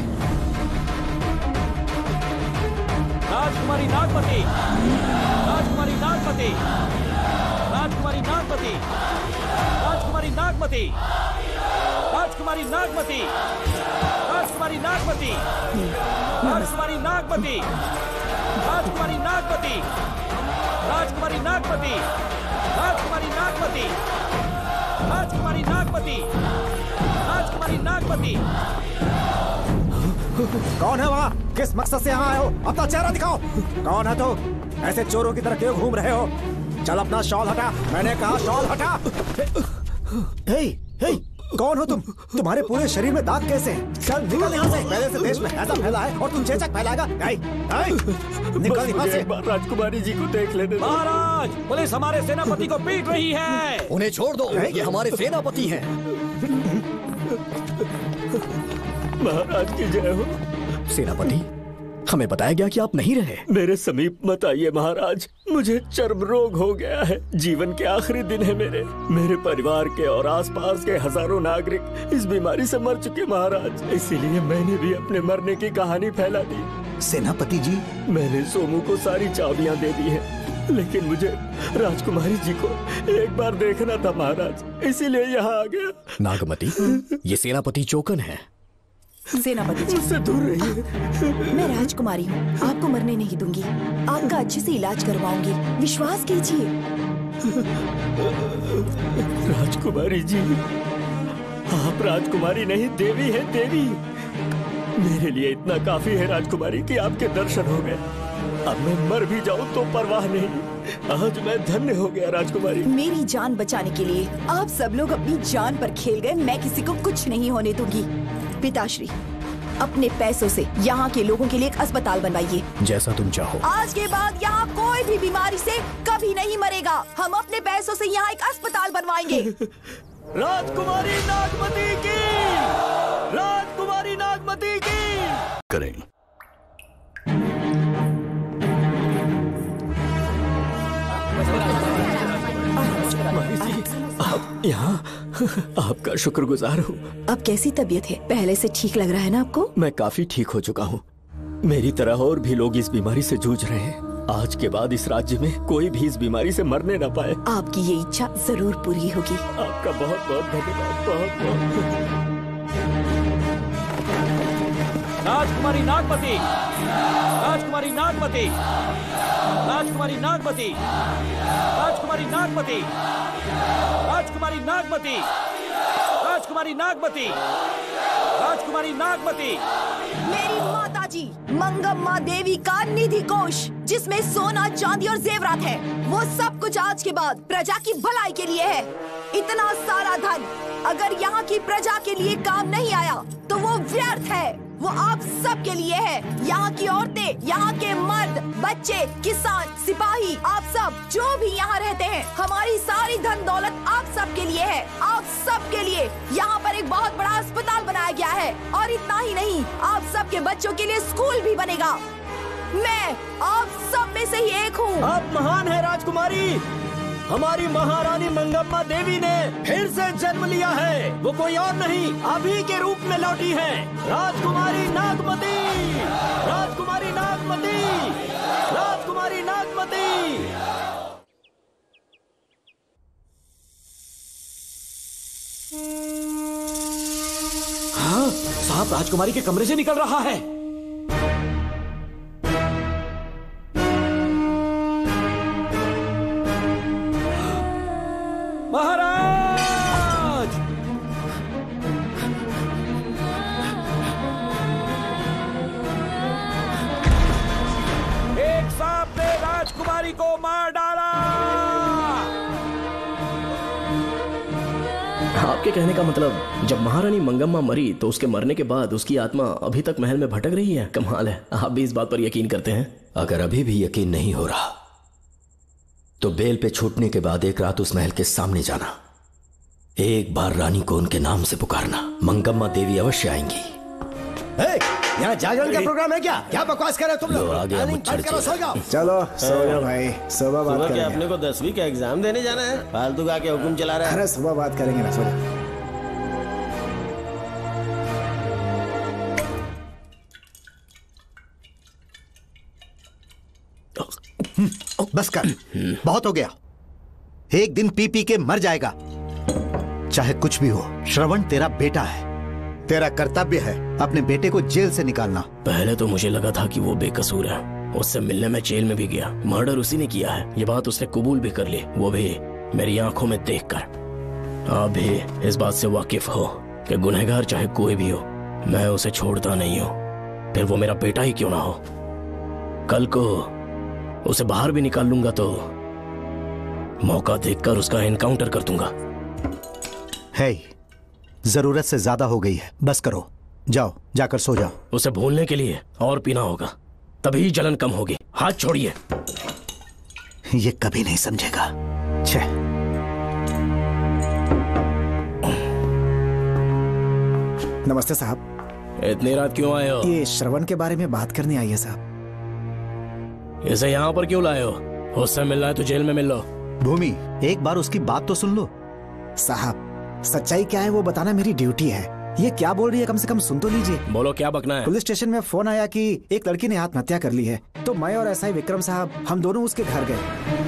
राजकुमारी नागमती, राजकुमारी नागमती, राजकुमारी नागमती, राजकुमारी नागमती, राजकुमारी नागमती, राजकुमारी नागमती, राजकुमारी नागमती, राजकुमारी नागमती, राजकुमारी नागमती, राजकुमारी नागमती, राजकुमारी नागमती, राजकुमारी नागमती। कौन है वहाँ? किस मकसद से यहाँ आए हो? अपना चेहरा दिखाओ। कौन है तो? ऐसे चोरों की तरह क्यों घूम रहे हो? चल अपना शॉल हटा। मैंने कहा शॉल हटा। हे, हे, कौन हो तुम? तुम्हारे पूरे शरीर में दाग कैसे हैं? चल निकल यहाँ से। पहले से देश में ऐसा फैला है और तुम चेचक फैलाएगा? नहीं, नहीं, निकल यहाँ से। राजकुमारी जी को देख लेने दो। महाराज, पुलिस हमारे सेनापति को पीट रही है। उन्हें छोड़ दो, ये हमारे सेनापति हैं। महाराज की जय हो। सेनापति, हमें बताया गया कि आप नहीं रहे। मेरे समीप मत आइए महाराज, मुझे चर्म रोग हो गया है। जीवन के आखिरी दिन है मेरे। मेरे परिवार के और आसपास के हजारों नागरिक इस बीमारी से मर चुके महाराज। इसीलिए मैंने भी अपने मरने की कहानी फैला दी। सेनापति जी, मैंने सोमू को सारी चाबियां दे दी हैं, लेकिन मुझे राजकुमारी जी को एक बार देखना था महाराज, इसीलिए यहाँ आ गया। नागमती, ये सेनापति चोकन है। सेनापति जी, मुझसे दूर रहिए। मैं राजकुमारी हूँ, आपको मरने नहीं दूंगी। आपका अच्छे से इलाज करवाऊंगी, विश्वास कीजिए। राजकुमारी जी, आप राजकुमारी नहीं देवी है, देवी। मेरे लिए इतना काफी है राजकुमारी कि आपके दर्शन हो गए। अब मैं मर भी जाऊं तो परवाह नहीं। आज मैं धन्य हो गया राजकुमारी। मेरी जान बचाने के लिए आप सब लोग अपनी जान पर खेल गए। मैं किसी को कुछ नहीं होने दूंगी। पिताश्री, अपने पैसों से यहाँ के लोगों के लिए एक अस्पताल बनवाइए। जैसा तुम चाहो। आज के बाद यहाँ कोई भी बीमारी से कभी नहीं मरेगा। हम अपने पैसों से यहाँ एक अस्पताल बनवाएंगे। राजकुमारी नागमती की, राजकुमारी नागमती की। करें। आप यहाँ, आपका शुक्रगुजार हूँ। अब कैसी तबीयत है? पहले से ठीक लग रहा है ना आपको? मैं काफी ठीक हो चुका हूँ। मेरी तरह और भी लोग इस बीमारी से जूझ रहे हैं। आज के बाद इस राज्य में कोई भी इस बीमारी से मरने न पाए। आपकी ये इच्छा जरूर पूरी होगी। आपका बहुत बहुत धन्यवाद, बहुत बहुत। राजकुमारी नागमती, राजकुमारी नागमती, राजकुमारी नागमती, राजकुमारी नागमती, राजकुमारी नागमती, राजकुमारी नागमती, राजकुमारी नागमती। मेरी माता जी मंगम्मा देवी का निधि कोष, जिसमें सोना, चांदी और जेवरात है, वो सब कुछ आज के बाद प्रजा की भलाई के लिए है। इतना सारा धन अगर यहाँ की प्रजा के लिए काम नहीं आया तो वो व्यर्थ है। वो आप सब के लिए है। यहाँ की औरतें, यहाँ के मर्द, बच्चे, किसान, सिपाही, आप सब जो भी यहाँ रहते हैं, हमारी सारी धन दौलत आप सब के लिए है। आप सब के लिए यहाँ पर एक बहुत बड़ा अस्पताल बनाया गया है। और इतना ही नहीं, आप सब के बच्चों के लिए स्कूल भी बनेगा। मैं आप सब में से ही एक हूँ। आप महान है राजकुमारी। हमारी महारानी मंगम्मा देवी ने फिर से जन्म लिया है। वो कोई और नहीं, आप ही के रूप में लौटी है। राजकुमारी नागमती, राजकुमारी नागमती, राजकुमारी नागमती। हाँ, सांप राजकुमारी के कमरे से निकल रहा है। महाराज! एक सांप ने राजकुमारी को मार डाला। आपके कहने का मतलब जब महारानी मंगम्मा मरी तो उसके मरने के बाद उसकी आत्मा अभी तक महल में भटक रही है? कमाल है, आप भी इस बात पर यकीन करते हैं? अगर अभी भी यकीन नहीं हो रहा तो बेल पे छूटने के बाद एक रात उस महल के सामने जाना, एक बार रानी को उनके नाम से पुकारना। मंगम्मा देवी अवश्य आएंगी। hey, यहाँ जागरण का प्रोग्राम है क्या? क्या बकवास कर रहे हो तुम लोग? आ गया मुझ करो, सो जाओ। चलो सो जाओ भाई, सुबह बात सुबह करेंगे। क्या अपने को दसवीं का एग्जाम देने जाना है? फालतू का क्या हुक्म चला रहा है? अरे सुबह बात करेंगे ना, सो जाओ। बस कर, बहुत हो गया। एक दिन पी पी के मर जाएगा। चाहे कुछ भी हो, श्रवण तेरा बेटा है। तेरा कर्तव्य है अपने बेटे को जेल से निकालना। पहले तो मुझे लगा था कि वो बेकसूर है। उससे मिलने में जेल में भी गया। मर्डर उसी ने किया है, ये बात उसने कबूल भी कर ली, वो भी मेरी आंखों में देखकर। आप भी इस बात से वाकिफ हो कि गुनहगार चाहे कोई भी हो, मैं उसे छोड़ता नहीं हूँ, फिर वो मेरा बेटा ही क्यों ना हो। कल को उसे बाहर भी निकाल लूंगा तो मौका देखकर उसका एनकाउंटर कर दूंगा। है, जरूरत से ज्यादा हो गई है, बस करो। जाओ, जाकर सो जाओ। उसे भूलने के लिए और पीना होगा, तभी जलन कम होगी। हाथ छोड़िए। ये कभी नहीं समझेगा। छह। नमस्ते साहब। इतनी रात क्यों आए हो? ये श्रवण के बारे में बात करने आई है साहब। इसे यहाँ पर क्यों लाए हो? उससे मिलना है तो जेल में मिल लो। भूमि, एक बार उसकी बात तो सुन लो। साहब, सच्चाई क्या है वो बताना मेरी ड्यूटी है। ये क्या बोल रही है कम से कम सुन तो लीजिए। बोलो, क्या बकना है? पुलिस स्टेशन में फोन आया कि एक लड़की ने आत्महत्या कर ली है, तो मैं और एसआई विक्रम साहब हम दोनों उसके घर गए।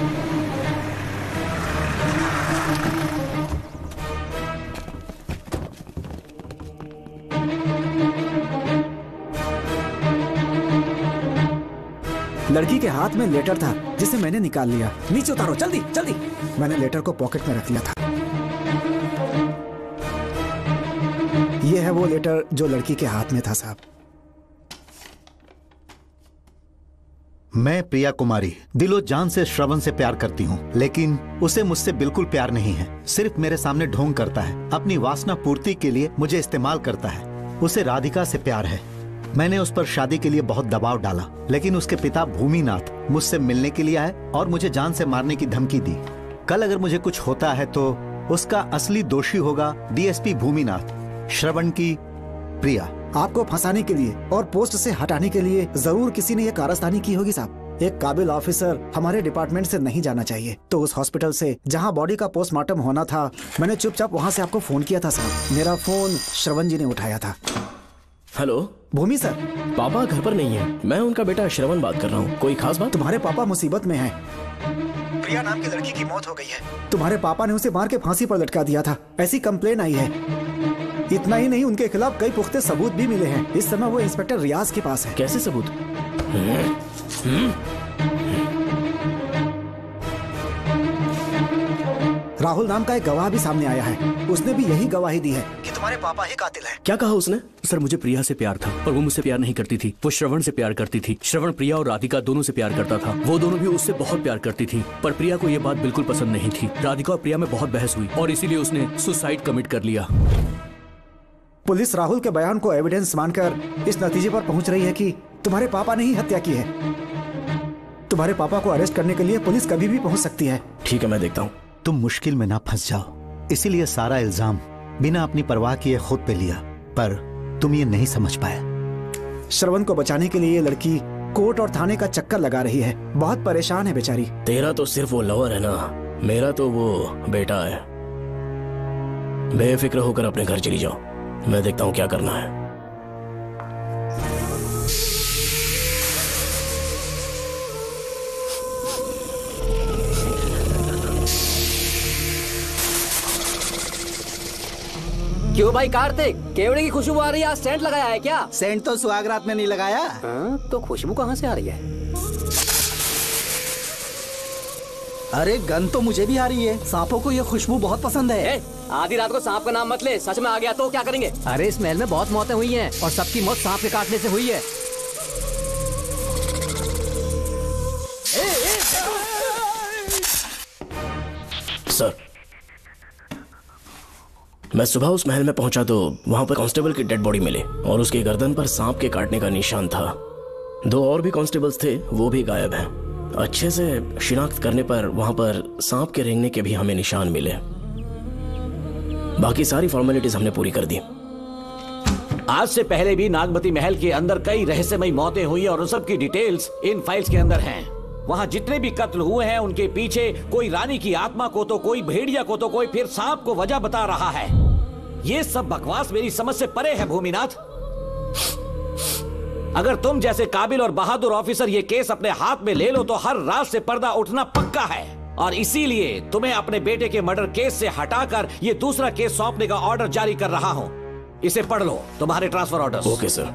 लड़की के हाथ में लेटर था जिसे मैंने निकाल लिया। नीचे उतारो, जल्दी जल्दी। मैंने लेटर को पॉकेट में रख लिया था। ये है वो लेटर जो लड़की के हाथ में था साहब। मैं प्रिया कुमारी दिलो जान से श्रवण से प्यार करती हूँ, लेकिन उसे मुझसे बिल्कुल प्यार नहीं है। सिर्फ मेरे सामने ढोंग करता है, अपनी वासना पूर्ति के लिए मुझे इस्तेमाल करता है। उसे राधिका से प्यार है। मैंने उस पर शादी के लिए बहुत दबाव डाला, लेकिन उसके पिता भूमिनाथ मुझसे मिलने के लिए आए और मुझे जान से मारने की धमकी दी। कल अगर मुझे कुछ होता है तो उसका असली दोषी होगा डीएसपी भूमिनाथ। श्रवण की प्रिया। आपको फंसाने के लिए और पोस्ट से हटाने के लिए जरूर किसी ने ये कारस्तानी की होगी साहब। एक काबिल ऑफिसर हमारे डिपार्टमेंट से नहीं जाना चाहिए। तो उस हॉस्पिटल से जहां बॉडी का पोस्टमार्टम होना था, मैंने चुपचाप वहां से आपको फोन किया था साहब। मेरा फोन श्रवण जी ने उठाया था। Hello Bhumi sir. पापा घर पर नहीं है, मैं उनका बेटा श्रवण बात कर रहा हूँ। कोई खास बात? तुम्हारे पापा मुसीबत में हैं। प्रिया नाम की लड़की की मौत हो गई है। तुम्हारे पापा ने उसे मार के फांसी पर लटका दिया था, ऐसी कंप्लेन आई है। इतना ही नहीं, उनके खिलाफ कई पुख्ते सबूत भी मिले हैं। इस समय वो इंस्पेक्टर रियाज के पास है। कैसे सबूत? राहुल नाम का एक गवाह भी सामने आया है। उसने भी यही गवाही दी है कि तुम्हारे पापा ही कातिल हैं। क्या कहा उसने? सर, मुझे प्रिया से प्यार था और वो मुझसे प्यार नहीं करती थी। वो श्रवण से प्यार करती थी। श्रवण प्रिया और राधिका दोनों से प्यार करता था। वो दोनों भी उससे बहुत प्यार करती थी, पर प्रिया को ये बात बिल्कुल पसंद नहीं थी। राधिका और प्रिया में बहुत बहस हुई और इसीलिए उसने सुसाइड कमिट कर लिया। पुलिस राहुल के बयान को एविडेंस मानकर इस नतीजे पर पहुंच रही है कि तुम्हारे पापा ने ही हत्या की है। तुम्हारे पापा को अरेस्ट करने के लिए पुलिस कभी भी पहुंच सकती है। ठीक है, मैं देखता हूँ। तुम मुश्किल में ना फंस जाओ, इसीलिए सारा इल्जाम बिना अपनी परवाह किए खुद पे लिया, पर तुम ये नहीं समझ पाए। श्रवण को बचाने के लिए ये लड़की कोर्ट और थाने का चक्कर लगा रही है। बहुत परेशान है बेचारी। तेरा तो सिर्फ वो लवर है ना, मेरा तो वो बेटा है। बेफिक्र होकर अपने घर चली जाओ, मैं देखता हूँ क्या करना है। क्यों भाई कार्तिक, केवड़े की खुशबू आ रही है। आज सेंट लगाया है क्या? सेंट तो सुहागरात में नहीं लगाया। आ, तो खुशबू कहाँ से आ रही है? अरे गन तो मुझे भी आ रही है। सांपों को ये खुशबू बहुत पसंद है। ए, आधी रात को सांप का नाम मत ले, सच में आ गया तो क्या करेंगे? अरे इस महल में बहुत मौतें हुई हैं और सबकी मौत सांप के काटने से हुई है। सर, मैं सुबह उस महल में पहुंचा तो वहां पर कांस्टेबल की डेड बॉडी मिली और उसके गर्दन पर सांप के काटने का निशान था। दो और भी कांस्टेबल्स थे, वो भी गायब हैं। अच्छे से शिनाख्त करने पर वहां पर सांप के रेंगने के भी हमें निशान मिले। बाकी सारी फॉर्मेलिटीज हमने पूरी कर दी। आज से पहले भी नागमती महल के अंदर कई रहस्यमयी मौतें हुई और उन सब की डिटेल्स इन फाइल्स के अंदर हैं। वहाँ जितने भी कत्ल हुए हैं उनके पीछे कोई रानी की आत्मा को तो कोई भेड़िया को तो कोई फिर सांप को वजह बता रहा है। ये सब बकवास मेरी समझ से परे है भूमिनाथ। अगर तुम जैसे काबिल और बहादुर ऑफिसर ये केस अपने हाथ में ले लो तो हर रात से पर्दा उठना पक्का है, और इसीलिए तुम्हें अपने बेटे के मर्डर केस से हटाकर ये दूसरा केस सौंपने का ऑर्डर जारी कर रहा हूं। इसे पढ़ लो, तुम्हारे transfer order. Okay sir.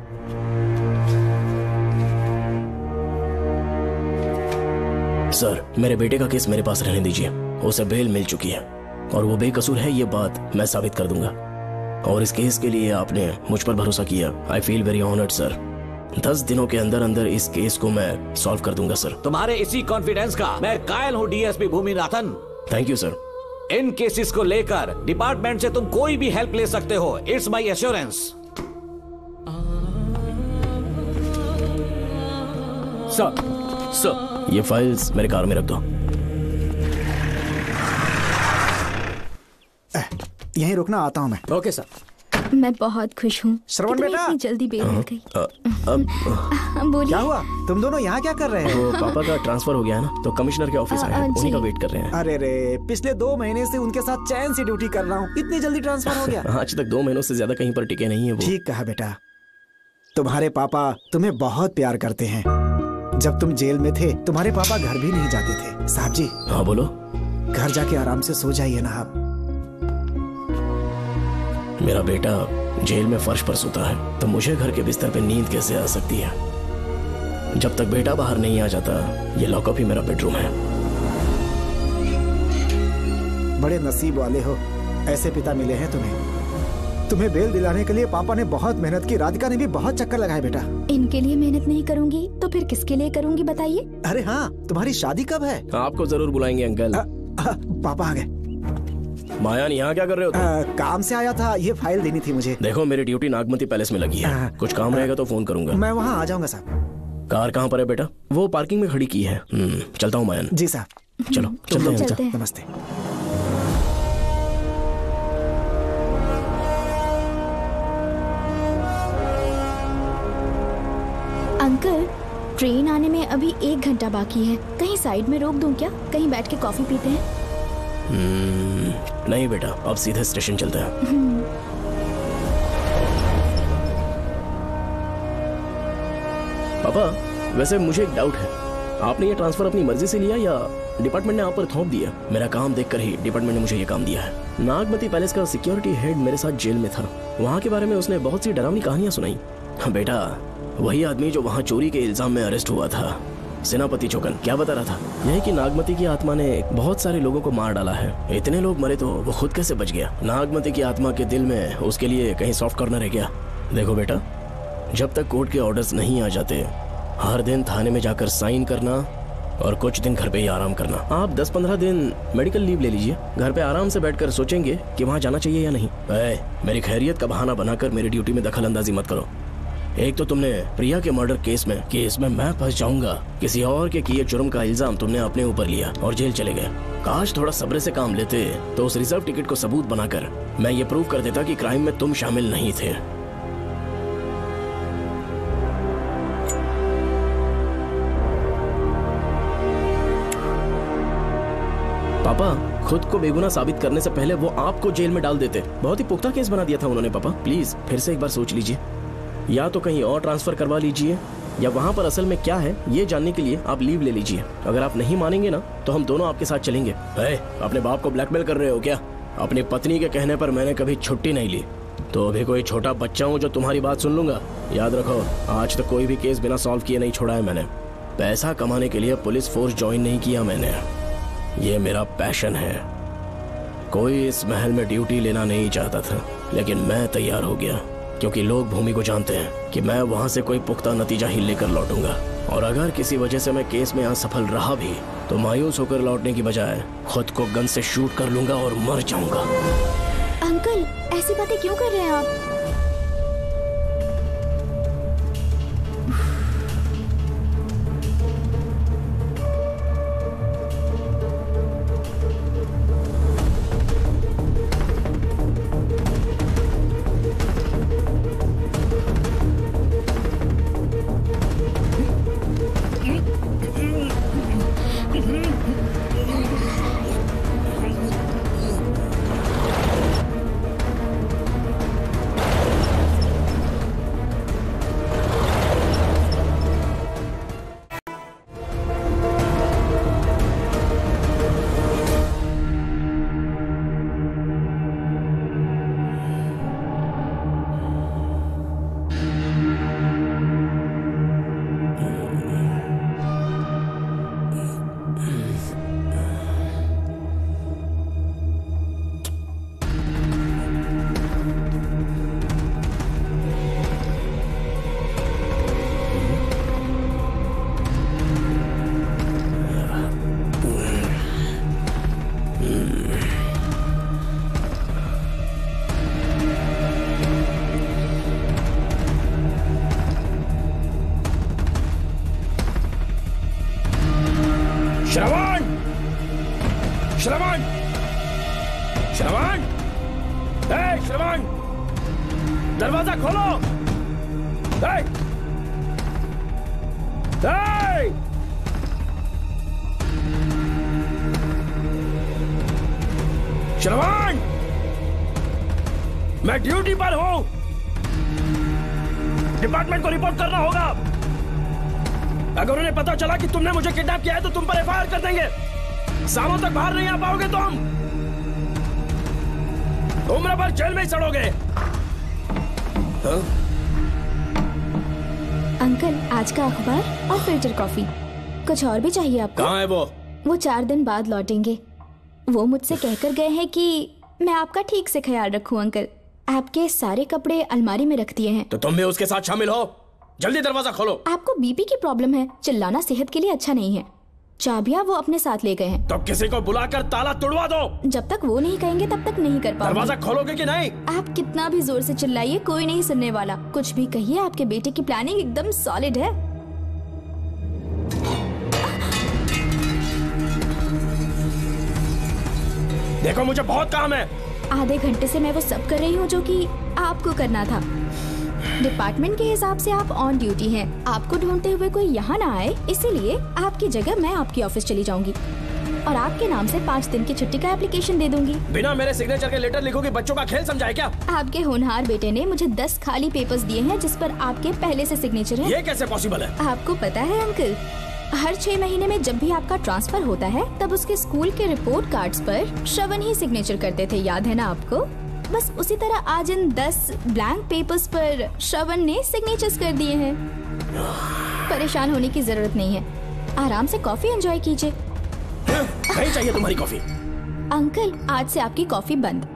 Sir, मेरे बेटे का केस मेरे पास रहने दीजिए। उसे बेल मिल चुकी है और वो बेकसूर है, ये बात मैं साबित कर दूंगा। और इस केस के लिए आपने मुझ पर भरोसा किया। I feel very honoured sir. दस दिनों के अंदर अंदर इस केस को मैं सॉल्व कर दूंगा सर। तुम्हारे इसी कॉन्फिडेंस का मैं कायल हूँ DSP Bhuminathan. Thank you sir. इन केसेस को लेकर डिपार्टमेंट से तुम कोई भी हेल्प ले सकते हो। It's my assurance. Sir, sir, ये फाइल्स मेरे कार में रख दो। यहीं रुकना, आता हूं मैं। Okay sir. मैं बहुत खुश हूँ। श्रवण कि तुम्हें बेटा। इतनी जल्दी बेल मिल गई। बोलिए। क्या हुआ? तुम दोनों यहाँ क्या कर रहे हैं? वो पापा का ट्रांसफर हो गया है ना, तो कमिश्नर के ऑफिस आए हैं, उन्हीं का वेट कर रहे हैं। अरे रे, पिछले दो महीने से उनके साथ चैन से ड्यूटी कर रहा हूँ, इतनी जल्दी ट्रांसफर हो गया? आज तक दो महीनों से ज्यादा कहीं पर टिके नहीं है वो। ठीक कहा बेटा, तुम्हारे पापा तुम्हें बहुत प्यार करते हैं। जब तुम जेल में थे तुम्हारे पापा घर भी नहीं जाते थे। साहब जी। हाँ बोलो। घर जाके आराम से सो जाइए ना आप। मेरा बेटा जेल में फर्श पर सोता है तो मुझे घर के बिस्तर पे नींद कैसे आ सकती है? जब तक बेटा बाहर नहीं आ जाता, ये लॉकअप ही मेरा बेडरूम है। बड़े नसीब वाले हो, ऐसे पिता मिले हैं तुम्हें। तुम्हें बेल दिलाने के लिए पापा ने बहुत मेहनत की, राधिका ने भी बहुत चक्कर लगाए बेटा। इनके लिए मेहनत नहीं करूंगी तो फिर किसके लिए करूंगी बताइए? अरे हाँ, तुम्हारी शादी कब है? आपको जरूर बुलाएंगे अंकल। आ, आ, पापा आ गए। मायान यहाँ क्या कर रहे हो तुम? आ, काम से आया था, ये फाइल देनी थी मुझे। देखो मेरी ड्यूटी नागमती पैलेस में लगी है, कुछ काम रहेगा तो फोन करूंगा। मैं वहाँ आ जाऊंगा साहब। कार कहाँ पर है बेटा? वो पार्किंग में खड़ी की है। चलता हूँ मायान। जी साहब। चलो चलते हैं, चलते हैं। नमस्ते। अंकल, ट्रेन आने में अभी एक घंटा बाकी है, कहीं साइड में रोक दूं क्या? कहीं बैठ के कॉफी पीते हैं? हम्म, नहीं बेटा, अब सीधे स्टेशन चलते हैं। पापा, वैसे मुझे एक डाउट है, आपने ये ट्रांसफर अपनी मर्जी से लिया या डिपार्टमेंट ने आप पर थोप दिया? मेरा काम देखकर ही डिपार्टमेंट ने मुझे ये काम दिया है। नागमती पैलेस का सिक्योरिटी हेड मेरे साथ जेल में था, वहाँ के बारे में उसने बहुत सी डरावनी कहानियां सुनाई। बेटा, वही आदमी जो वहाँ चोरी के इल्जाम में अरेस्ट हुआ था, सेनापति चौकन, क्या बता रहा था? यही कि नागमती की आत्मा ने बहुत सारे लोगों को मार डाला है। इतने लोग मरे तो वो खुद कैसे बच गया? नागमती की आत्मा के दिल में उसके लिए कहीं सॉफ्ट कॉर्नर है क्या? देखो बेटा, जब तक कोर्ट के ऑर्डर्स नहीं आ जाते, हर दिन थाने में जाकर साइन करना और कुछ दिन घर पे ही आराम करना। आप दस पंद्रह दिन मेडिकल लीव ले लीजिए, घर पे आराम से बैठकर सोचेंगे कि वहाँ जाना चाहिए या नहीं। ए, मेरी खैरियत का बहाना बनाकर मेरी ड्यूटी में दखल अंदाजी मत करो। एक तो तुमने प्रिया के मर्डर केस में कि इसमें मैं फंस जाऊंगा, किसी और के किए जुर्म का इल्जाम तुमने अपने ऊपर लिया और जेल चले गए। काश थोड़ा सब्र से काम लेते तो उस रिजर्व टिकट को सबूत बनाकर मैं ये प्रूव कर देता कि क्राइम में तुम शामिल नहीं थे। पापा, खुद को बेगुनाह साबित करने से पहले वो आपको जेल में डाल देते। बहुत ही पुख्ता केस बना दिया था उन्होंने। पापा प्लीज फिर से एक बार सोच लीजिए, या तो कहीं और ट्रांसफर करवा लीजिए या वहाँ पर असल में क्या है ये जानने के लिए आप लीव ले लीजिए। अगर आप नहीं मानेंगे ना तो हम दोनों आपके साथ चलेंगे। है, अपने बाप को ब्लैकमेल कर रहे हो क्या? अपनी पत्नी के कहने पर मैंने कभी छुट्टी नहीं ली, तो अभी कोई छोटा बच्चा हूँ जो तुम्हारी बात सुन लूंगा? याद रखो, आज तक कोई भी केस बिना सॉल्व किए नहीं छोड़ा है मैंने। पैसा कमाने के लिए पुलिस फोर्स ज्वाइन नहीं किया मैंने, ये मेरा पैशन है। कोई इस महल में ड्यूटी लेना नहीं चाहता था, लेकिन मैं तैयार हो गया क्योंकि लोग भूमि को जानते हैं कि मैं वहां से कोई पुख्ता नतीजा ही लेकर लौटूंगा। और अगर किसी वजह से मैं केस में असफल रहा भी तो मायूस होकर लौटने की बजाय खुद को गन से शूट कर लूंगा और मर जाऊंगा। अंकल, ऐसी बातें क्यों कर रहे हैं आप? दरवाजा खोलो। ए! ए! श्रवण, मैं ड्यूटी पर हूं। डिपार्टमेंट को रिपोर्ट करना होगा। अगर उन्हें पता चला कि तुमने मुझे किडनैप किया है तो तुम पर एफ आई आर कर देंगे। शामों तक बाहर नहीं आ पाओगे तुम। उम्र भर जेल में ही सड़ोगे। हाँ? अंकल, आज का अखबार और फिल्टर कॉफी। कुछ और भी चाहिए आपको? कहाँ है वो? वो चार दिन बाद लौटेंगे। वो मुझसे कहकर गए हैं कि मैं आपका ठीक से ख्याल रखूं। अंकल, आपके सारे कपड़े अलमारी में रख दिए हैं। तो तुम भी उसके साथ शामिल हो। जल्दी दरवाजा खोलो। आपको बीपी की प्रॉब्लम है, चिल्लाना सेहत के लिए अच्छा नहीं है। चाबियां वो अपने साथ ले गए हैं। तो किसी को बुलाकर ताला तोड़वा दो। जब तक वो नहीं कहेंगे तब तक नहीं कर पाऊंगी। दरवाजा खोलोगे कि नहीं? आप कितना भी जोर से चिल्लाइए, कोई नहीं सुनने वाला। कुछ भी कहिए, आपके बेटे की प्लानिंग एकदम सॉलिड है। देखो, मुझे बहुत काम है। आधे घंटे से मैं वो सब कर रही हूँ जो कि आपको करना था। डिपार्टमेंट के हिसाब से आप ऑन ड्यूटी हैं। आपको ढूंढते हुए कोई यहाँ ना आए, इसीलिए आपकी जगह मैं आपकी ऑफिस चली जाऊंगी और आपके नाम से पाँच दिन की छुट्टी का एप्लीकेशन दे दूंगी। बिना मेरे सिग्नेचर के लेटर लिखोगे? बच्चों का खेल समझाए क्या? आपके होनहार बेटे ने मुझे दस खाली पेपर्स दिए हैं जिस पर आपके पहले से सिग्नेचर है। ये कैसे पॉसिबल है? आपको पता है अंकल, हर छह महीने में जब भी आपका ट्रांसफर होता है तब उसके स्कूल के रिपोर्ट कार्ड्स पर श्रवण ही सिग्नेचर करते थे, याद है ना आपको? बस उसी तरह आज इन दस ब्लैंक पेपर्स पर श्रवण ने सिग्नेचर्स कर दिए हैं। परेशान होने की जरूरत नहीं है, आराम से कॉफी एंजॉय कीजिए। नहीं चाहिए तुम्हारी कॉफी। अंकल, आज से आपकी कॉफी बंद।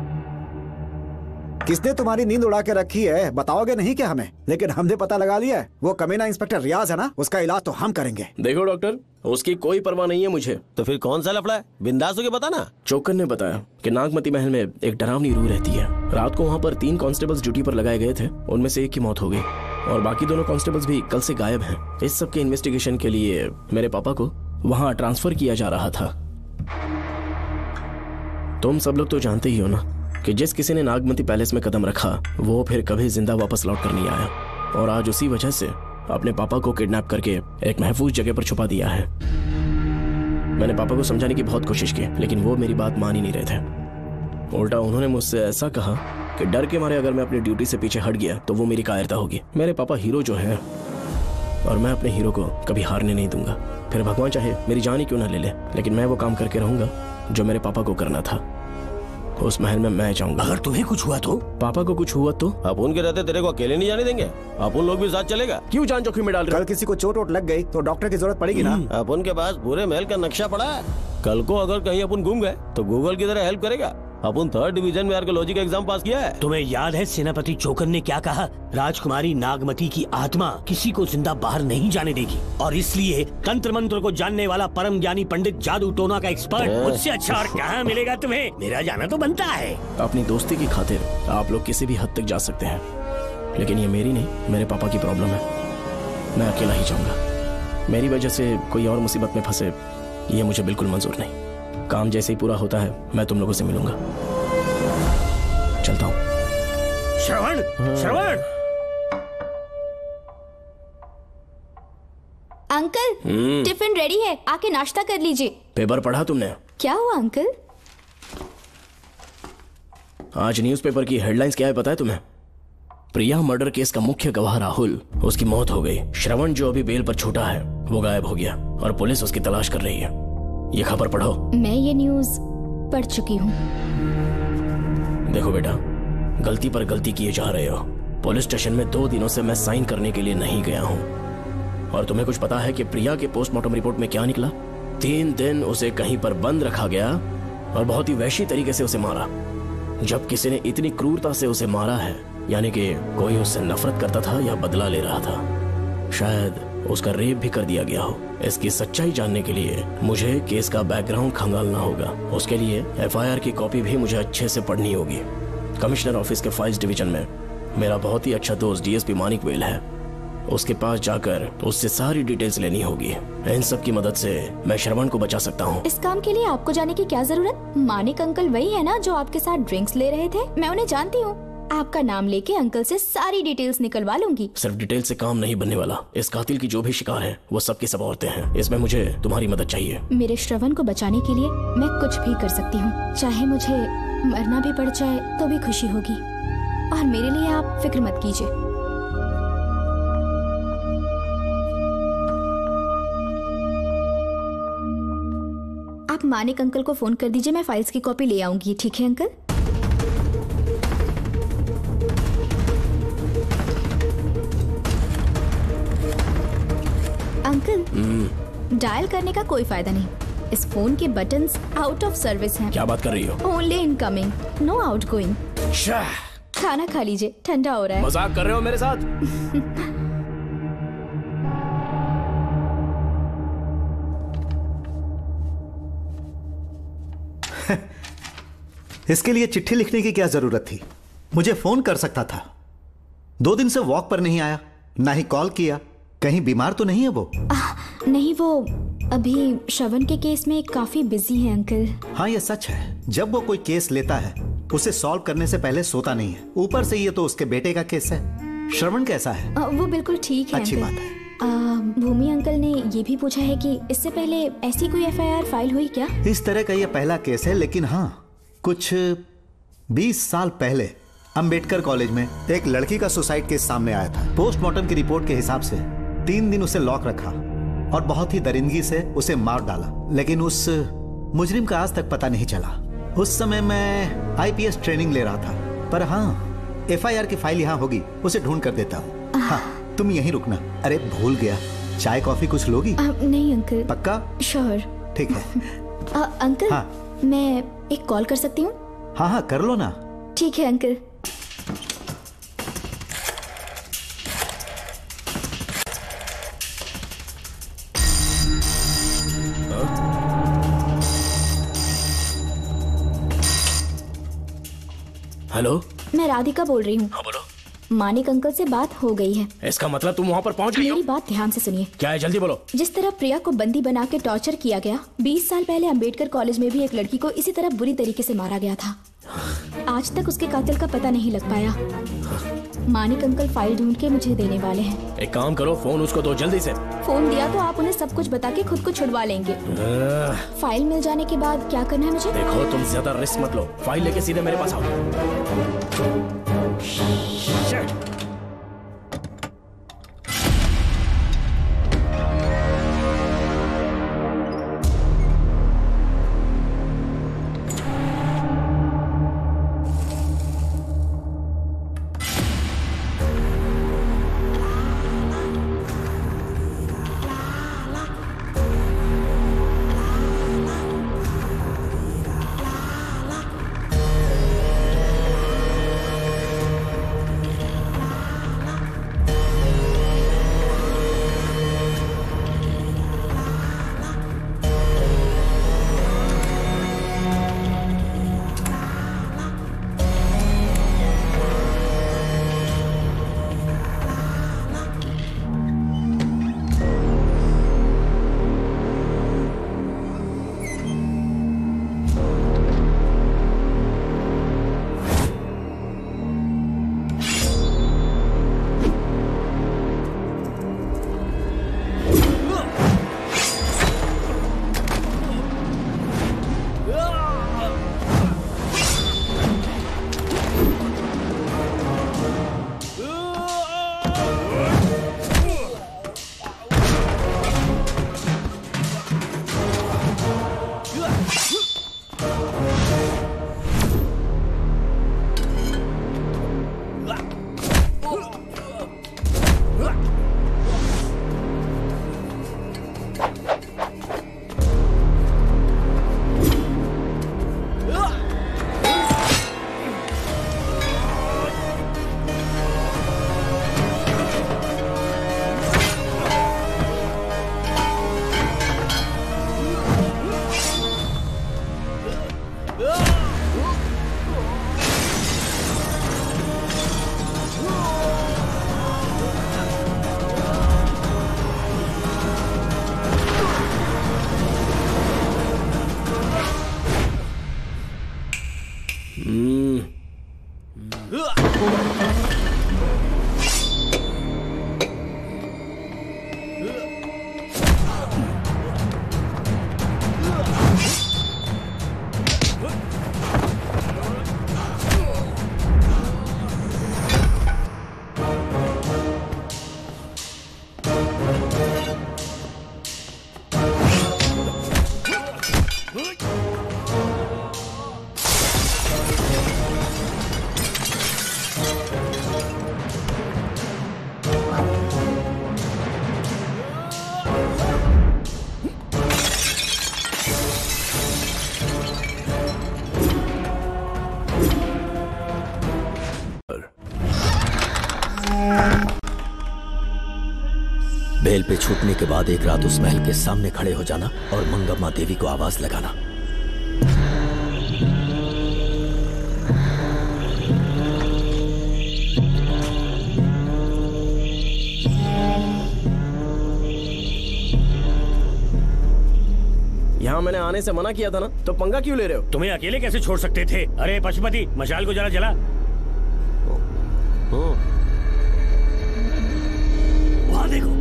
किसने तुम्हारी नींद उड़ा के रखी है? बताओगे नहीं क्या हमें? लेकिन हमने पता लगा लिया है। वो कमीना इंस्पेक्टर रियाज है ना, उसका इलाज तो हम करेंगे। देखो डॉक्टर, उसकी कोई परवाह नहीं है मुझे। तो फिर कौन सा लफड़ा है? बिंदास होके बता ना। चोकर ने बताया कि नागमती महल में एक डरावनी रूह रहती है। रात को वहाँ पर तीन कांस्टेबल्स ड्यूटी पर लगाए गए थे, उनमें से एक की मौत हो गई और बाकी दोनों कांस्टेबल्स भी कल से गायब हैं। इस सब के इन्वेस्टिगेशन के लिए मेरे पापा को वहाँ ट्रांसफर किया जा रहा था। तुम सब लोग तो जानते ही हो ना कि जिस किसी ने नागमती पैलेस में कदम रखा वो फिर कभी जिंदा वापस लौट कर नहीं आया, और आज उसी वजह से अपने पापा को किडनैप करके एक महफूज जगह पर छुपा दिया है। मैंने पापा को समझाने की बहुत कोशिश की, लेकिन वो मेरी बात मान ही नहीं रहे थे। उल्टा उन्होंने मुझसे ऐसा कहा कि डर के मारे अगर मैं अपनी ड्यूटी से पीछे हट गया तो वो मेरी कायरता होगी। मेरे पापा हीरो जो है, और मैं अपने हीरो को कभी हारने नहीं दूंगा। फिर भगवान चाहे मेरी जान ही क्यों ना ले ले, लेकिन मैं वो काम करके रहूंगा जो मेरे पापा को करना था। उस महल में मैं जाऊंगा। अगर तुम्हें कुछ हुआ तो? पापा को कुछ हुआ तो? अपुन के रहते तेरे को अकेले नहीं जाने देंगे। अपुन लोग भी साथ चलेगा। क्यों जान जोखिम में डाल रहे? कल किसी को चोट वोट लग गई तो डॉक्टर की जरूरत पड़ेगी ना। अपुन के पास पूरे महल का नक्शा पड़ा है। कल को अगर कहीं अपन घूम गए तो गूगल की तरह हेल्प करेगा। अपन थर्ड डिवीजन में आर्कियोलॉजी का एग्जाम पास किया है। तुम्हें याद है सेनापति चोकर ने क्या कहा? राजकुमारी नागमती की आत्मा किसी को जिंदा बाहर नहीं जाने देगी, और इसलिए तंत्र मंत्र को जानने वाला परम ज्ञानी पंडित जादू टोना का एक्सपर्ट मुझसे अच्छा और कहाँ मिलेगा तुम्हें? मेरा जाना तो बनता है। अपनी दोस्ती की खातिर आप लोग किसी भी हद तक जा सकते हैं, लेकिन ये मेरी नहीं, मेरे पापा की प्रॉब्लम है। मैं अकेला ही जाऊंगा। मेरी वजह से कोई और मुसीबत में फंसे ये मुझे बिल्कुल मंजूर नहीं। काम जैसे ही पूरा होता है मैं तुम लोगों से मिलूंगा। चलता हूँ। Shravan, Shravan. Uncle, tiffin ready है, आके नाश्ता कर लीजिए। पेपर पढ़ा तुमने? क्या हुआ अंकल? आज न्यूज़पेपर की हेडलाइंस क्या है पता है तुम्हें? प्रिया मर्डर केस का मुख्य गवाह राहुल, उसकी मौत हो गई। श्रवण जो अभी बेल पर छूटा है वो गायब हो गया और पुलिस उसकी तलाश कर रही है। ये खबर पढ़ो। मैं ये न्यूज़ पढ़ चुकी हूँ। देखो बेटा, गलती पर गलती किए जा रहे हो। पुलिस स्टेशन में दो दिनों से मैं साइन करने के लिए नहीं गया हूँ, और तुम्हें कुछ पता है कि प्रिया के पोस्टमार्टम रिपोर्ट में क्या निकला? तीन दिन उसे कहीं पर बंद रखा गया और बहुत ही वैशी तरीके से उसे मारा। जब किसी ने इतनी क्रूरता से उसे मारा है, यानी कि कोई उससे नफरत करता था या बदला ले रहा था। शायद उसका रेप भी कर दिया गया हो। इसकी सच्चाई जानने के लिए मुझे केस का बैकग्राउंड खंगालना होगा। उसके लिए एफ आई आर की कॉपी भी मुझे अच्छे से पढ़नी होगी। कमिश्नर ऑफिस के फाइल्स डिवीजन में मेरा बहुत ही अच्छा दोस्त D S P Manik Vel है। उसके पास जाकर उससे सारी डिटेल्स लेनी होगी। इन सब की मदद से मैं श्रवण को बचा सकता हूँ। इस काम के लिए आपको जाने की क्या जरूरत? मानिक अंकल वही है ना जो आपके साथ ड्रिंक्स ले रहे थे? मैं उन्हें जानती हूँ। आपका नाम लेके अंकल से सारी डिटेल्स निकलवा लूंगी। सिर्फ डिटेल से काम नहीं बनने वाला। इस कातिल की जो भी शिकार है वो सबकी सब औरतें हैं। इसमें मुझे तुम्हारी मदद चाहिए। मेरे श्रवण को बचाने के लिए मैं कुछ भी कर सकती हूँ। चाहे मुझे मरना भी पड़ जाए तो भी खुशी होगी। और मेरे लिए आप फिक्र मत कीजिए। आप मानिक अंकल को फोन कर दीजिए, मैं फाइल्स की कॉपी ले आऊंगी। ठीक है अंकल? अंकल, डायल करने का कोई फायदा नहीं। इस फोन के बटन्स आउट ऑफ सर्विस हैं। क्या बात कर रही हो? Only incoming, no outgoing. खाना खा लीजिए, ठंडा हो रहा है। मजाक कर रहे हो मेरे साथ? इसके लिए चिट्ठी लिखने की क्या जरूरत थी? मुझे फोन कर सकता था। दो दिन से वॉक पर नहीं आया, ना ही कॉल किया। कहीं बीमार तो नहीं है वो? आ, नहीं, वो अभी श्रवण के केस में काफी बिजी है अंकल। हाँ, ये सच है। जब वो कोई केस लेता है उसे सॉल्व करने से पहले सोता नहीं है। ऊपर से ये तो उसके बेटे का केस है। श्रवण कैसा है? आ, वो बिल्कुल ठीक है। अच्छी अंकल। बात है। आ, भूमि अंकल ने ये भी पूछा है कि इससे पहले ऐसी कोई एफ आई आर फाइल हुई क्या? इस तरह का ये पहला केस है, लेकिन हाँ, कुछ बीस साल पहले अंबेडकर कॉलेज में एक लड़की का सुसाइड केस सामने आया था। पोस्टमार्टम की रिपोर्ट के हिसाब से तीन दिन उसे लॉक रखा और बहुत ही दरिंदगी से उसे मार डाला, लेकिन उस मुजरिम का आज तक पता नहीं चला। उस समय मैं आई पी एस ट्रेनिंग ले रहा था, पर हाँ, एफ आई आर की फाइल यहाँ होगी, उसे ढूंढ कर देता हूँ। हाँ, तुम यहीं रुकना। अरे भूल गया, चाय कॉफी कुछ लोगी? आ, नहीं अंकल। पक्का? श्योर। ठीक है। आ, अंकल, हाँ। मैं एक कॉल कर सकती हूँ? हाँ हाँ, कर लो ना। ठीक है अंकल। हेलो, मैं राधिका बोल रही हूँ। हाँ बोलो। मानिक अंकल से बात हो गई है। इसका मतलब तुम वहाँ पर पहुँच गई हो? मेरी बात ध्यान से सुनिए। क्या है, जल्दी बोलो। जिस तरह प्रिया को बंदी बना के टॉर्चर किया गया, बीस साल पहले अंबेडकर कॉलेज में भी एक लड़की को इसी तरह बुरी तरीके से मारा गया था। आज तक उसके कातिल का पता नहीं लग पाया। मानिक अंकल फाइल ढूंढ के मुझे देने वाले हैं। एक काम करो, फोन उसको दो जल्दी से। फोन दिया तो आप उन्हें सब कुछ बता के खुद को छुड़वा लेंगे। फाइल मिल जाने के बाद क्या करना है मुझे? देखो, तुम ज्यादा रिस्क मत लो। फाइल लेके सीधे मेरे पास आओ। बेल पे छूटने के बाद एक रात उस महल के सामने खड़े हो जाना और मंगम्मा देवी को आवाज लगाना। यहाँ मैंने आने से मना किया था ना, तो पंगा क्यों ले रहे हो? तुम्हें अकेले कैसे छोड़ सकते थे? अरे पशुपति, मशाल को जरा जला। वहाँ देखो।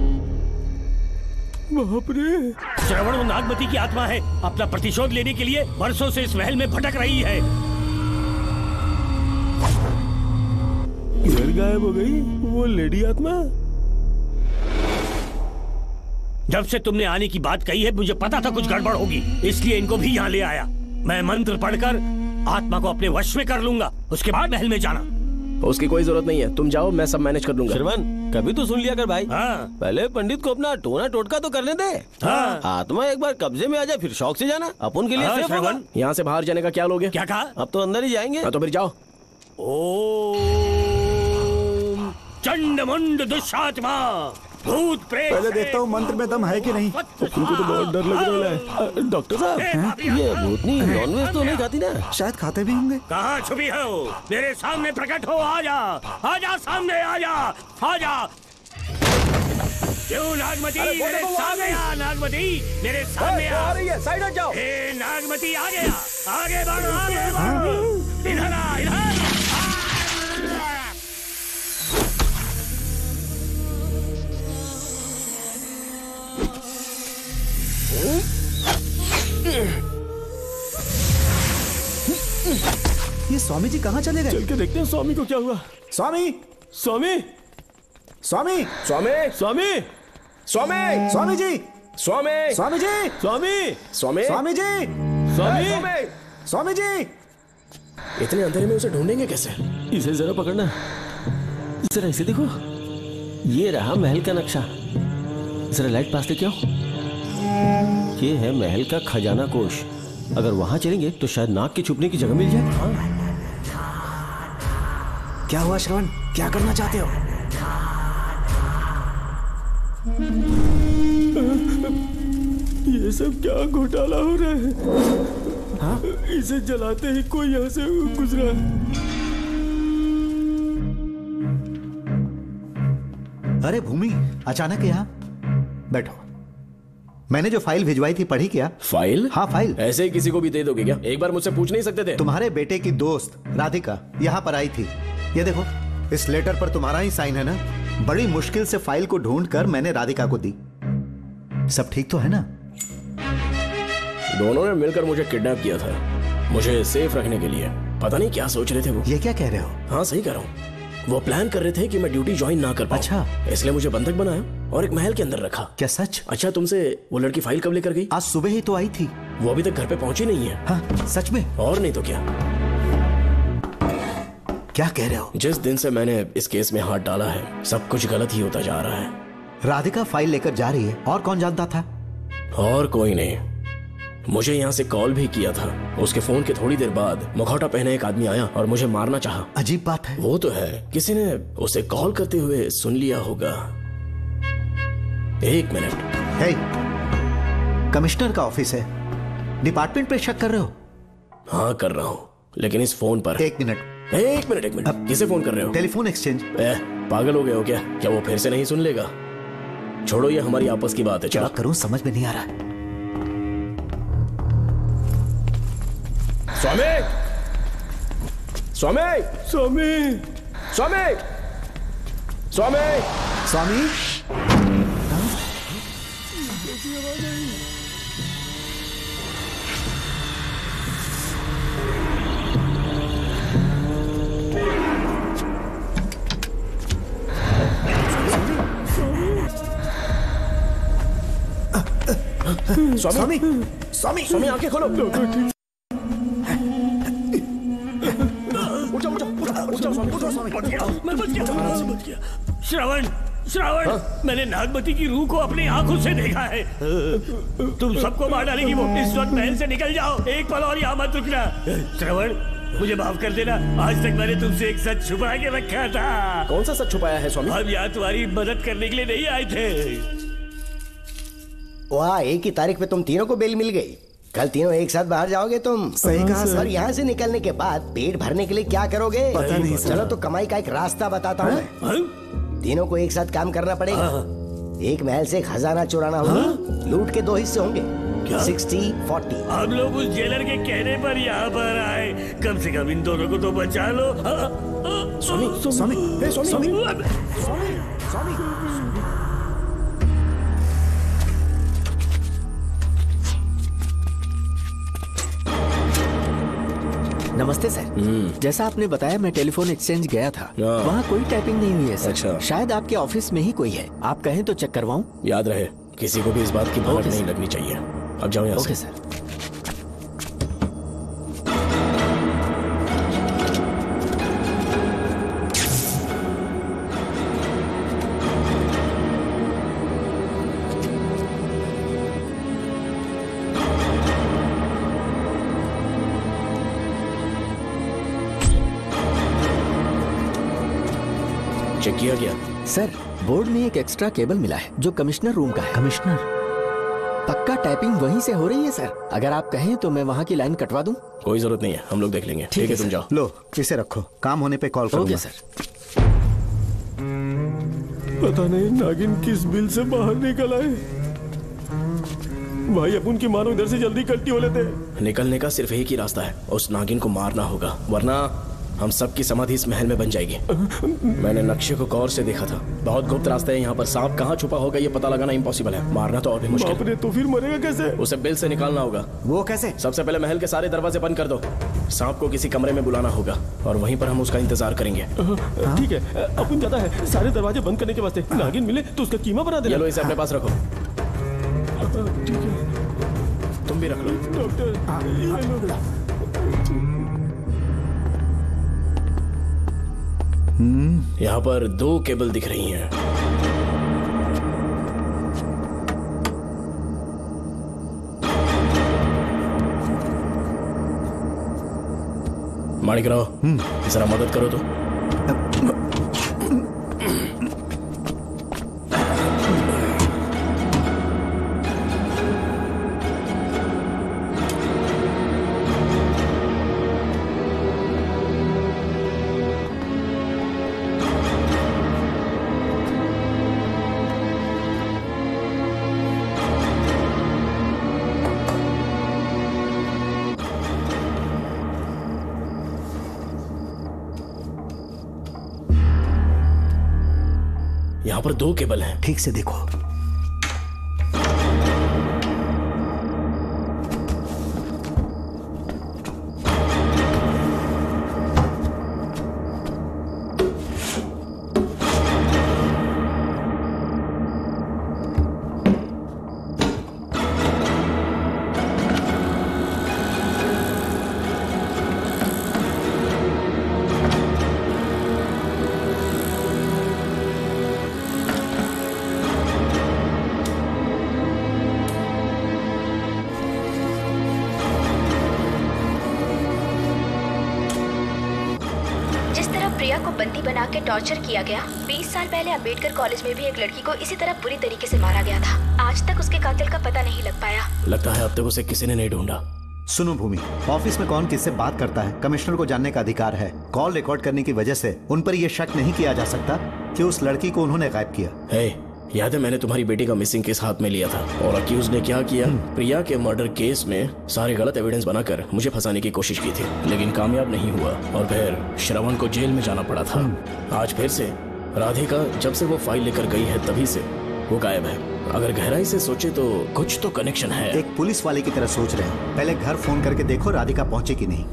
बाप रे! श्रवण वो नागमती की आत्मा है, अपना प्रतिशोध लेने के लिए वर्षों से इस महल में भटक रही है। घर गायब हो गई वो लेडी आत्मा। जब से तुमने आने की बात कही है मुझे पता था कुछ गड़बड़ होगी, इसलिए इनको भी यहाँ ले आया। मैं मंत्र पढ़कर आत्मा को अपने वश में कर लूंगा, उसके बाद महल में जाना। उसकी कोई जरूरत नहीं है, तुम जाओ, मैं सब मैनेज कर लूंगा। श्रवण, कभी तो सुन लिया कर भाई। हाँ। पहले पंडित को अपना टोना टोटका तो करने दे। हाँ। आत्मा एक बार कब्जे में आ जाए फिर शौक से जाना, अपन के लिए हाँ, सेफ होगा। यहाँ से बाहर जाने का क्या लोगे? क्या कहा? अब तो अंदर ही जाएंगे। हाँ, तो फिर जाओ। ओम चंडमुंड दुष्टात्मा भूत प्रेत। पहले देखता हूँ मंत्र में दम है कि नहीं। तुमको तो बहुत डर लग रहा है। डॉक्टर साहब, ये भूतनी नॉनवेज तो नहीं खाती ना? शायद खाते भी होंगे। कहाँ छुपी हो? मेरे सामने प्रकट हो, आजा, आजा सामने, आजा, आजा। क्यों नागमती मेरे सामने आ, नागमती मेरे सामने आ। साइड हट जाओ। ए नागमती आ गया, आगे बढ़, आगे बढ़, इधर आ, इधर। ये स्वामी जी कहाँ चले गए? चल के देखते हैं स्वामी को क्या हुआ। स्वामी, स्वामी, स्वामी, स्वामी, स्वामी, स्वामी, स्वामी जी, स्वामी, स्वामी जी, स्वामी, स्वामी, स्वामी जी, स्वामी, स्वामी जी। इतने अंधेरे में उसे ढूंढेंगे कैसे? इसे जरा पकड़ना, जरा इसे देखो, ये रहा महल का नक्शा। जरा लाइट पास लेके आओ। ये है महल का खजाना कोष। अगर वहां चलेंगे तो शायद नाग के छुपने की जगह मिल जाए। हाँ। क्या हुआ श्रवण, क्या करना चाहते हो? ये सब क्या घोटाला हो रहा है? हाँ? इसे जलाते ही कोई यहाँ से गुजरा। अरे भूमि, अचानक यहाँ? बैठो। मैंने जो फाइल भिजवाई थी पढ़ी क्या? फाइल? हाँ फाइल। ऐसे ही किसी को भी दे दोगे क्या? एक बार मुझसे पूछ नहीं सकते थे? तुम्हारे बेटे की दोस्त राधिका यहाँ पर आई थी। ये देखो, इस लेटर पर तुम्हारा ही साइन है ना? बड़ी मुश्किल से फाइल को ढूंढकर मैंने राधिका को दी। सब ठीक तो है ना? दोनों ने मिलकर मुझे किडनैप किया था, मुझे सेफ रखने के लिए। पता नहीं क्या सोच रहे थे वो। ये क्या कह रहे हो? हाँ सही कह रहा हूँ। वो प्लान कर रहे थे कि मैं ड्यूटी ज्वाइन ना कर पाऊं। अच्छा। इसलिए मुझे बंधक बनाया और एक महल के अंदर रखा। क्या सच? अच्छा, तुमसे वो लड़की फाइल कब लेकर गई? आज सुबह ही तो आई थी। वो अभी तक घर पे पहुंची नहीं है। हाँ, सच में? और नहीं तो क्या। क्या कह रहे हो? जिस दिन से मैंने इस केस में हाथ डाला है सब कुछ गलत ही होता जा रहा है। राधिका फाइल लेकर जा रही है, और कौन जानता था? और कोई नहीं। मुझे यहाँ से कॉल भी किया था। उसके फोन के थोड़ी देर बाद मुखौटा पहने एक आदमी आया और मुझे मारना चाहा। अजीब बात है। वो तो है, किसी ने उसे कॉल करते हुए सुन लिया होगा। एक मिनट। हे, कमिश्नर का ऑफिस है, डिपार्टमेंट पे शक कर रहे हो? हाँ कर रहा हूँ, लेकिन इस फोन पर। एक मिनट एक मिनट एक मिनट किसे फोन कर रहे हो? Telephone exchange. ए, पागल हो गए हो क्या? क्या वो फिर से नहीं सुन लेगा? छोड़ो, ये हमारी आपस की बात है। क्या करूं समझ में नहीं आ रहा। स्वामी, स्वामी, स्वामी, स्वामी, स्वामी, स्वामी, स्वामी, स्वामी, स्वामी आंखें खोलो। उठो, उठो, उठो, उठो, स्वामी, उठो, स्वामी। बच गया, मैं बच गया, बच गया। श्रावण, श्रावण, मैंने नागमती की रूह को अपनी आंखों से देखा है। तुम सबको मार डालेगी वो। इस वक्त महल से निकल जाओ, एक पल और यहाँ मत रुकना। श्रावण, मुझे माफ कर देना, आज तक मैंने तुमसे एक सच छुपा के रखा था। कौन सा सच छुपाया है स्वामी? हम यहाँ तुम्हारी मदद करने के लिए नहीं आए थे। वाह, एक ही तारीख पे तुम तीनों को बेल मिल गई। कल तीनों एक साथ बाहर जाओगे तुम। सही कहा सर। और यहाँ से निकलने के बाद पेट भरने के लिए क्या करोगे? पता नहीं सर। चलो तो कमाई का एक रास्ता बताता हूँ मैं। तीनों को एक साथ काम करना पड़ेगा। एक महल से एक खजाना चुराना होगा। लूट के दो हिस्से होंगे, सिक्सटी फोर्टी। हम लोग उस जेलर के कहने पर यहाँ पर आए। कम से कम इन दोनों को तो बचा लो। स्वामी, स्वामी, हे स्वामी, स्वामी, स्वामी, स्वामी। नमस्ते सर। जैसा आपने बताया मैं टेलीफोन एक्सचेंज गया था, वहाँ कोई टाइपिंग नहीं हुई है सर। अच्छा। शायद आपके ऑफिस में ही कोई है, आप कहें तो चेक करवाऊं? याद रहे, किसी को भी इस बात की भनक नहीं लगनी चाहिए। अब जाओ यहाँ से। Okay sir. चेक किया गया सर। बोर्ड में एक एक्स्ट्रा केबल मिला है जो कमिश्नर रूम का है। कमिश्नर? पक्का टाइपिंग वहीं से हो रही है सर। अगर आप कहें तो मैं वहाँ की लाइन कटवा दूं? कोई जरूरत नहीं है, हम लोग देख लेंगे। ठीक है, तुम जाओ। लो इसे रखो, काम होने पे कॉल करूंगा। Okay sir. पता नहीं नागिन किस बिल से बाहर निकल आए। भाई अपन की मानो इधर से जल्दी कट्टी हो लेते। निकलने का सिर्फ एक ही रास्ता है, उस नागिन को मारना होगा, वरना हम सबकी समाधि इस महल में बन जाएगी। मैंने नक्शे को गौर से देखा था, बहुत गुप्त रास्ता है यहाँ पर। सांप कहाँ छुपा होगा ये पता लगाना इम्पॉसिबल है, मारना तो और भी मुश्किल। बाप रे, तो फिर मरेगा कैसे? उसे बिल से निकालना होगा। वो कैसे? सबसे पहले महल के सारे दरवाजे बंद कर दो। सांप को किसी कमरे में बुलाना होगा और वहीं पर हम उसका इंतजार करेंगे। ठीक है, अपन ज्यादा है, सारे दरवाजे बंद करने के वास्ते नागिन मिले तो उसका कीमा बना देना। लो इसे अपने पास रखो। ठीक है, तुम भी रख लो। डॉक्टर यहाँ पर दो केबल दिख रही हैं। माणिकराव, जरा मदद करो तो। यहाँ पर दो केबल हैं। ठीक से देखो। टॉर्चर किया गया। बीस साल पहले अंबेडकर कॉलेज में भी एक लड़की को इसी तरह बुरी तरीके से मारा गया था। आज तक उसके कातिल का पता नहीं लग पाया। लगता है अब तक उसे किसी ने नहीं ढूंढा। सुनो भूमि, ऑफिस में कौन किससे बात करता है कमिश्नर को जानने का अधिकार है। कॉल रिकॉर्ड करने की वजह से उन पर यह शक नहीं किया जा सकता कि उस लड़की को उन्होंने गायब किया। हे, याद है मैंने तुम्हारी बेटी का मिसिंग केस हाथ में लिया था और अक्यूज ने क्या किया, प्रिया के मर्डर केस में सारे गलत एविडेंस बनाकर मुझे फंसाने की कोशिश की थी, लेकिन कामयाब नहीं हुआ और फिर श्रवण को जेल में जाना पड़ा था। आज फिर से राधिका जब से वो फाइल लेकर गई है तभी से वो गायब है। अगर गहराई से सोचे तो कुछ तो कनेक्शन है। एक पुलिस वाले की तरह सोच रहे हैं। पहले घर फोन करके देखो राधिका पहुंचे कि नहीं।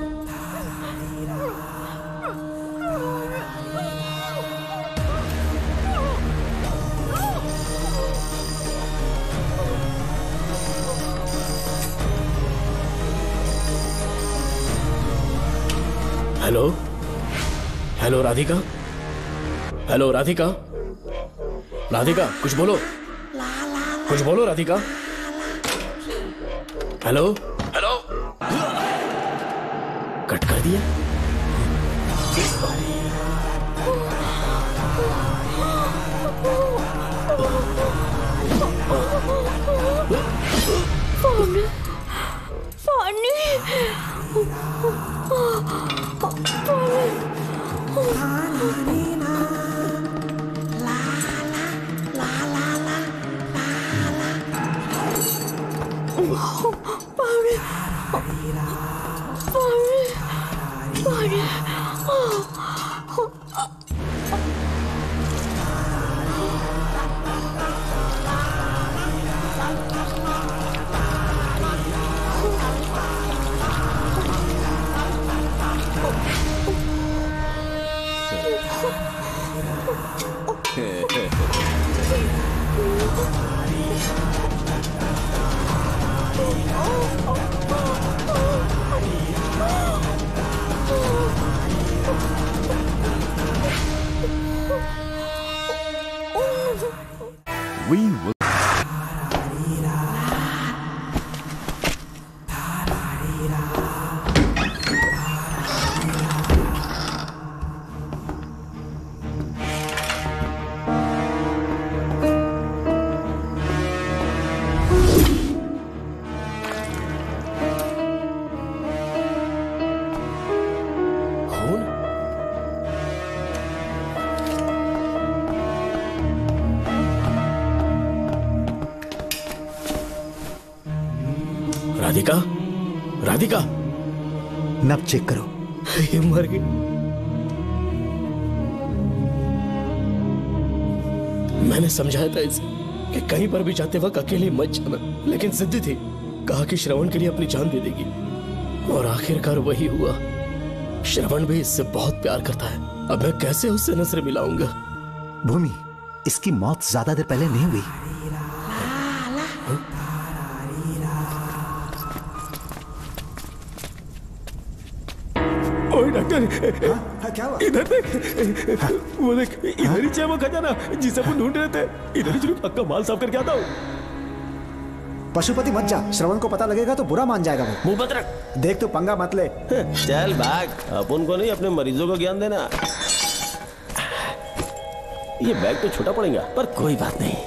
Hello hello Radhika, hello Radhika, Radhika कुछ बोलो, कुछ बोलो राधिका। हेलो हेलो, कट कर दिया। फानी, फानी, We will राधिका, राधिका, नब चेक करो। ये मर गई। मैंने समझाया था इसे कि कहीं पर भी जाते वक्त अकेले मत जाना, लेकिन जिद्दी थी। कहा कि श्रवण के लिए अपनी जान दे देगी और आखिरकार वही हुआ। श्रवण भी इससे बहुत प्यार करता है। अब मैं कैसे उससे नजर मिलाऊंगा? भूमि, इसकी मौत ज्यादा देर पहले नहीं हुई। डॉक्टर, क्या हुआ? इधर देख, हाँ? वो देख, इधर ही वो खजाना जिसे अपन ढूंढ रहे थे। इधर ही चलो, पक्का माल साफ करके आता हूँ। पशुपति मत जा, श्रवण को पता लगेगा तो बुरा मान जाएगा वो। मुंह बंद रख। देख तू पंगा मत ले। चल भाग, अपन को नहीं अपने मरीजों को ज्ञान देना। ये बैग तो छोटा पड़ेगा पर कोई बात नहीं।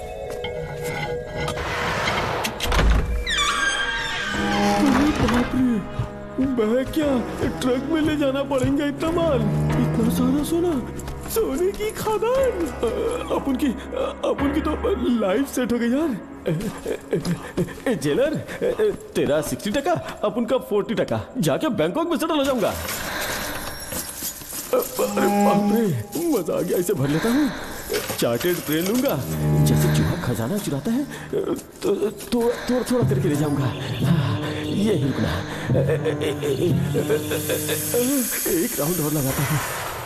बैग क्या ट्रक में ले जाना पड़ेगा इतना माल, इतना सारा सोना, सोने की खादान। अपन की अपन की तो लाइफ सेट हो गई यार। जेलर, तेरा सिक्सटी टका, अपन का फोर्टी टका। जाके बैंकॉक में सेटल हो जाऊंगा। अरे बाप रे, मजा आ गया। इसे भर लेता हूँ। चार्टेड ट्रेन लूंगा। जैसे चूहा खजाना चुराता है तो थोड़ा थोड़ा थोड़ा करके ले जाऊंगा। ये ही रुकना। एक राउंड और लगाता हूँ।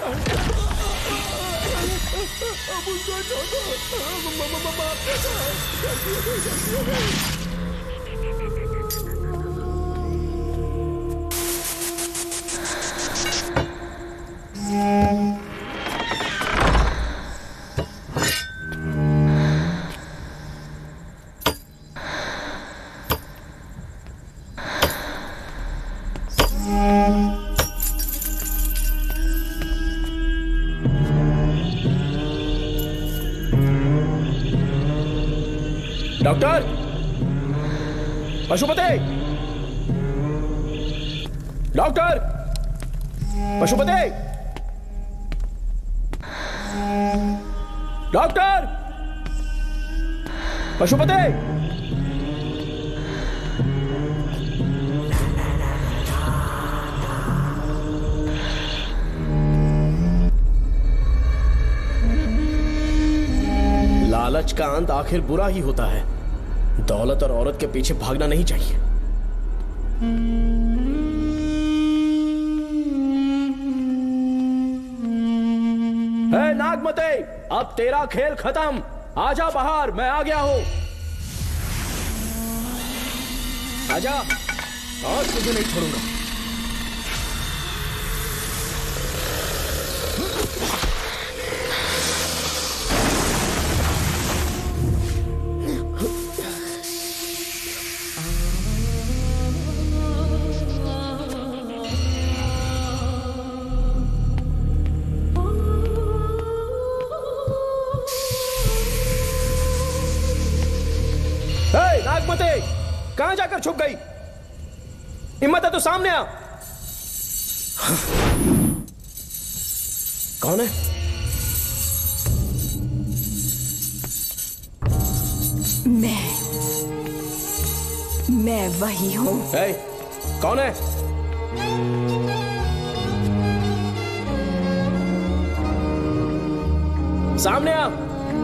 Doctor, Pashupati, doctor, Pashupati, doctor, Pashupati! लालच का अंत आखिर बुरा ही होता है। दौलत और औरत के पीछे भागना नहीं चाहिए। ए नागमते, अब तेरा खेल खत्म। आजा बाहर, मैं आ गया हूं। आजा, आज तुझे नहीं छोड़ूंगा। नागमते, कहां जाकर छुप गई? हिम्मत है तो सामने आ। कौन है? मैं मैं वही हूं। hey, कौन है? सामने आ।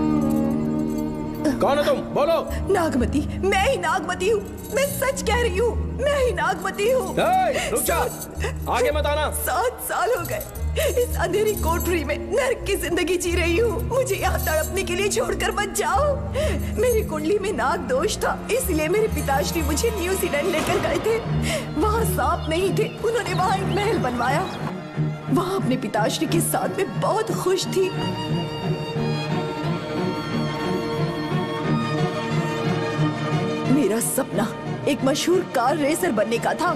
कौन है तुम? बोलो। नागमती, मैं ही नागमती हूँ। मैं सच कह रही हूँ, मैं ही नागमती हूँ। रुक जा, आगे मत आना। सात साल हो गए इस अंधेरी कोठरी में नर्क की जिंदगी जी रही हूँ। मुझे यहाँ तड़पने के लिए छोड़कर मत जाओ। मेरी कुंडली में नाग दोष था, इसलिए मेरे पिताश्री मुझे न्यूजीलैंड लेकर गए थे। वहाँ सांप नहीं थे, उन्होंने वहाँ एक महल बनवाया। वहाँ अपने पिताश्री के साथ में बहुत खुश थी। मेरा सपना एक मशहूर कार रेसर बनने का था।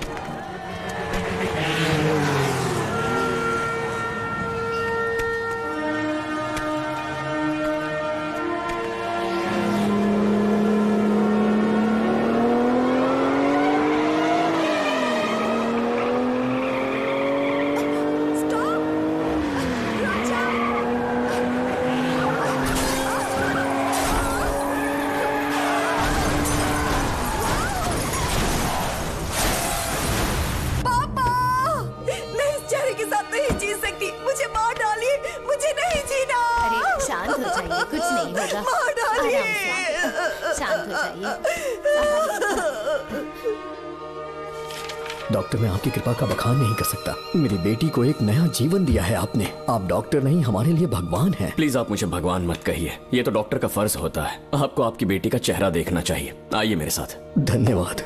डॉक्टर, मैं आपकी कृपा का बखान नहीं कर सकता। मेरी बेटी को एक नया जीवन दिया है आपने। आप डॉक्टर नहीं, हमारे लिए भगवान हैं। प्लीज आप मुझे भगवान मत कहिए, ये तो डॉक्टर का फर्ज होता है। आपको आपकी बेटी का चेहरा देखना चाहिए। आइए मेरे साथ। धन्यवाद।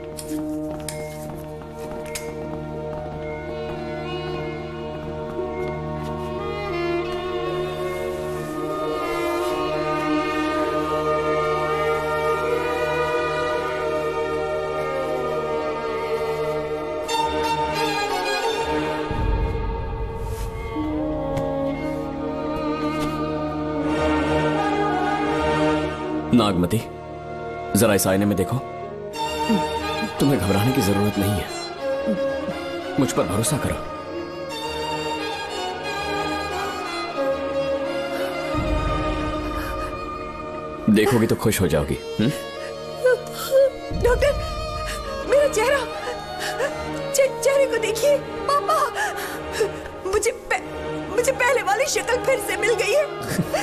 नागमती, जरा इस आईने में देखो। तुम्हें घबराने की जरूरत नहीं है, मुझ पर भरोसा करो। देखोगी तो खुश हो जाओगी। डॉक्टर, मेरा चेहरा, चेहरे को देखिए। पापा, मुझे पे, मुझे पहले वाली शक्ल फिर से मिल गई है।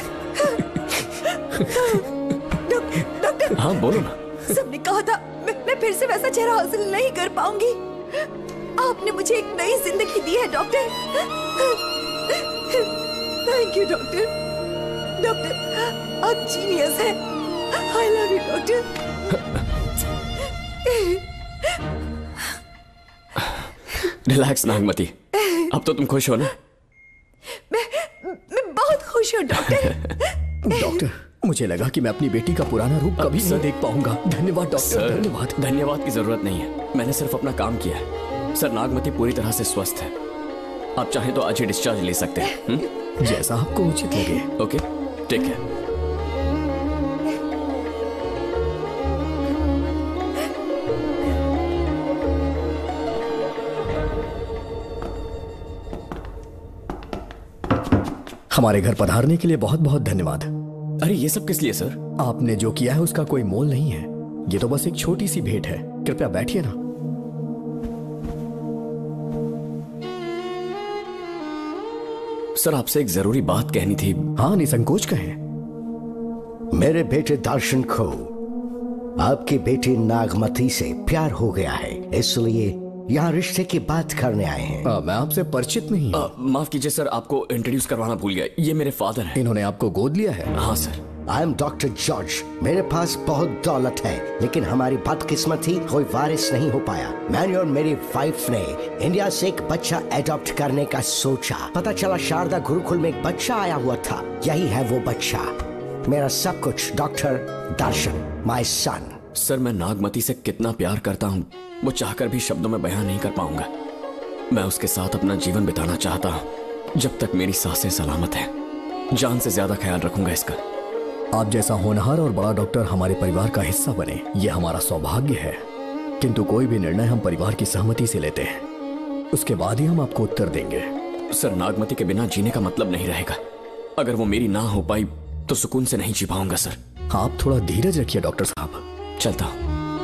डॉक्टर, हाँ बोलो ना। सबने कहा था मैं, मैं फिर से वैसा चेहरा हासिल नहीं कर पाऊंगी। आपने मुझे एक नई जिंदगी दी है doctor. Thank you doctor. Doctor, आप जीनियस हैं। I love you doctor. Relax Nagamati, अब तो तुम खुश हो ना? मैं मैं बहुत खुश हूँ डॉक्टर। डॉक्टर, मुझे लगा कि मैं अपनी बेटी का पुराना रूप कभी नहीं देख पाऊंगा। धन्यवाद डॉक्टर, धन्यवाद। धन्यवाद की जरूरत नहीं है, मैंने सिर्फ अपना काम किया है। सर, नागमती पूरी तरह से स्वस्थ है। आप चाहें तो आज ही डिस्चार्ज ले सकते हैं। हुँ? जैसा आपको उचित लगे। ओके, ठीक है। हमारे घर पधारने के लिए बहुत बहुत धन्यवाद। अरे ये सब किस लिए सर? आपने जो किया है उसका कोई मोल नहीं है। ये तो बस एक छोटी सी भेंट है। कृपया बैठिए ना। सर आपसे एक जरूरी बात कहनी थी। हाँ निसंकोच कहें। मेरे बेटे दर्शन को आपकी बेटी नागमती से प्यार हो गया है, इसलिए यहाँ रिश्ते की बात करने आए हैं। आ, मैं आपसे परिचित नहीं। आ, माफ कीजिए सर, आपको इंट्रोड्यूस करवाना भूल गया। ये मेरे फादर हैं। इन्होंने आपको गोद लिया है? हाँ sir. I am doctor George. मेरे पास बहुत दौलत है, लेकिन हमारी बदकिस्मती कोई वारिस नहीं हो पाया। मैंने और मेरी वाइफ ने इंडिया से एक बच्चा एडॉप्ट करने का सोचा। पता चला शारदा गुरुकुल में एक बच्चा आया हुआ था। यही है वो बच्चा, मेरा सब कुछ, doctor Darshan, my son. Sir मैं नागमती से कितना प्यार करता हूँ वो चाहकर भी शब्दों में बयान नहीं कर पाऊंगा। मैं उसके साथ अपना जीवन बिताना चाहता हूँ जब तक मेरी सांसें सलामत हैं। जान से ज्यादा ख्याल रखूंगा इसका। आप जैसा होनहार और बड़ा डॉक्टर हमारे परिवार का हिस्सा बने, ये हमारा सौभाग्य है। किंतु कोई भी निर्णय हम परिवार की सहमति से लेते हैं, उसके बाद ही हम आपको उत्तर देंगे। सर नागमती के बिना जीने का मतलब नहीं रहेगा। अगर वो मेरी ना हो पाई तो सुकून से नहीं जी पाऊंगा सर। आप थोड़ा धीरज रखिए डॉक्टर साहब। चलता हूं।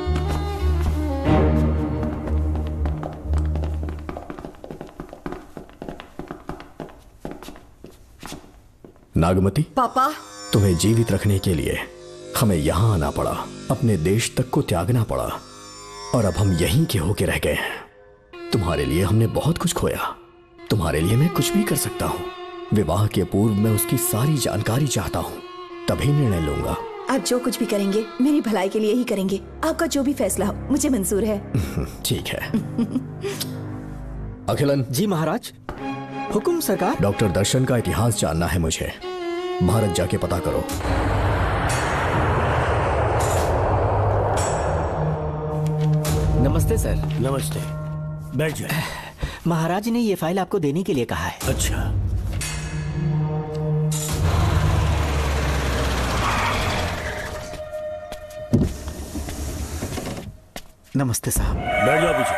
नागमती पापा, तुम्हें जीवित रखने के लिए हमें यहां आना पड़ा, अपने देश तक को त्यागना पड़ा, और अब हम यहीं के होके रह गए हैं। तुम्हारे लिए हमने बहुत कुछ खोया, तुम्हारे लिए मैं कुछ भी कर सकता हूं। विवाह के पूर्व मैं उसकी सारी जानकारी चाहता हूं, तभी निर्णय लूंगा। आप जो कुछ भी करेंगे मेरी भलाई के लिए ही करेंगे। आपका जो भी फैसला हो मुझे मंजूर है। ठीक है। अखिलन। जी महाराज। हुकुम सरकार। डॉक्टर दर्शन का इतिहास जानना है मुझे। भारत जाके पता करो। नमस्ते सर। नमस्ते, बैठ जाए। महाराज ने ये फाइल आपको देने के लिए कहा है। अच्छा। नमस्ते साहब। बैठ जाओ पीछे।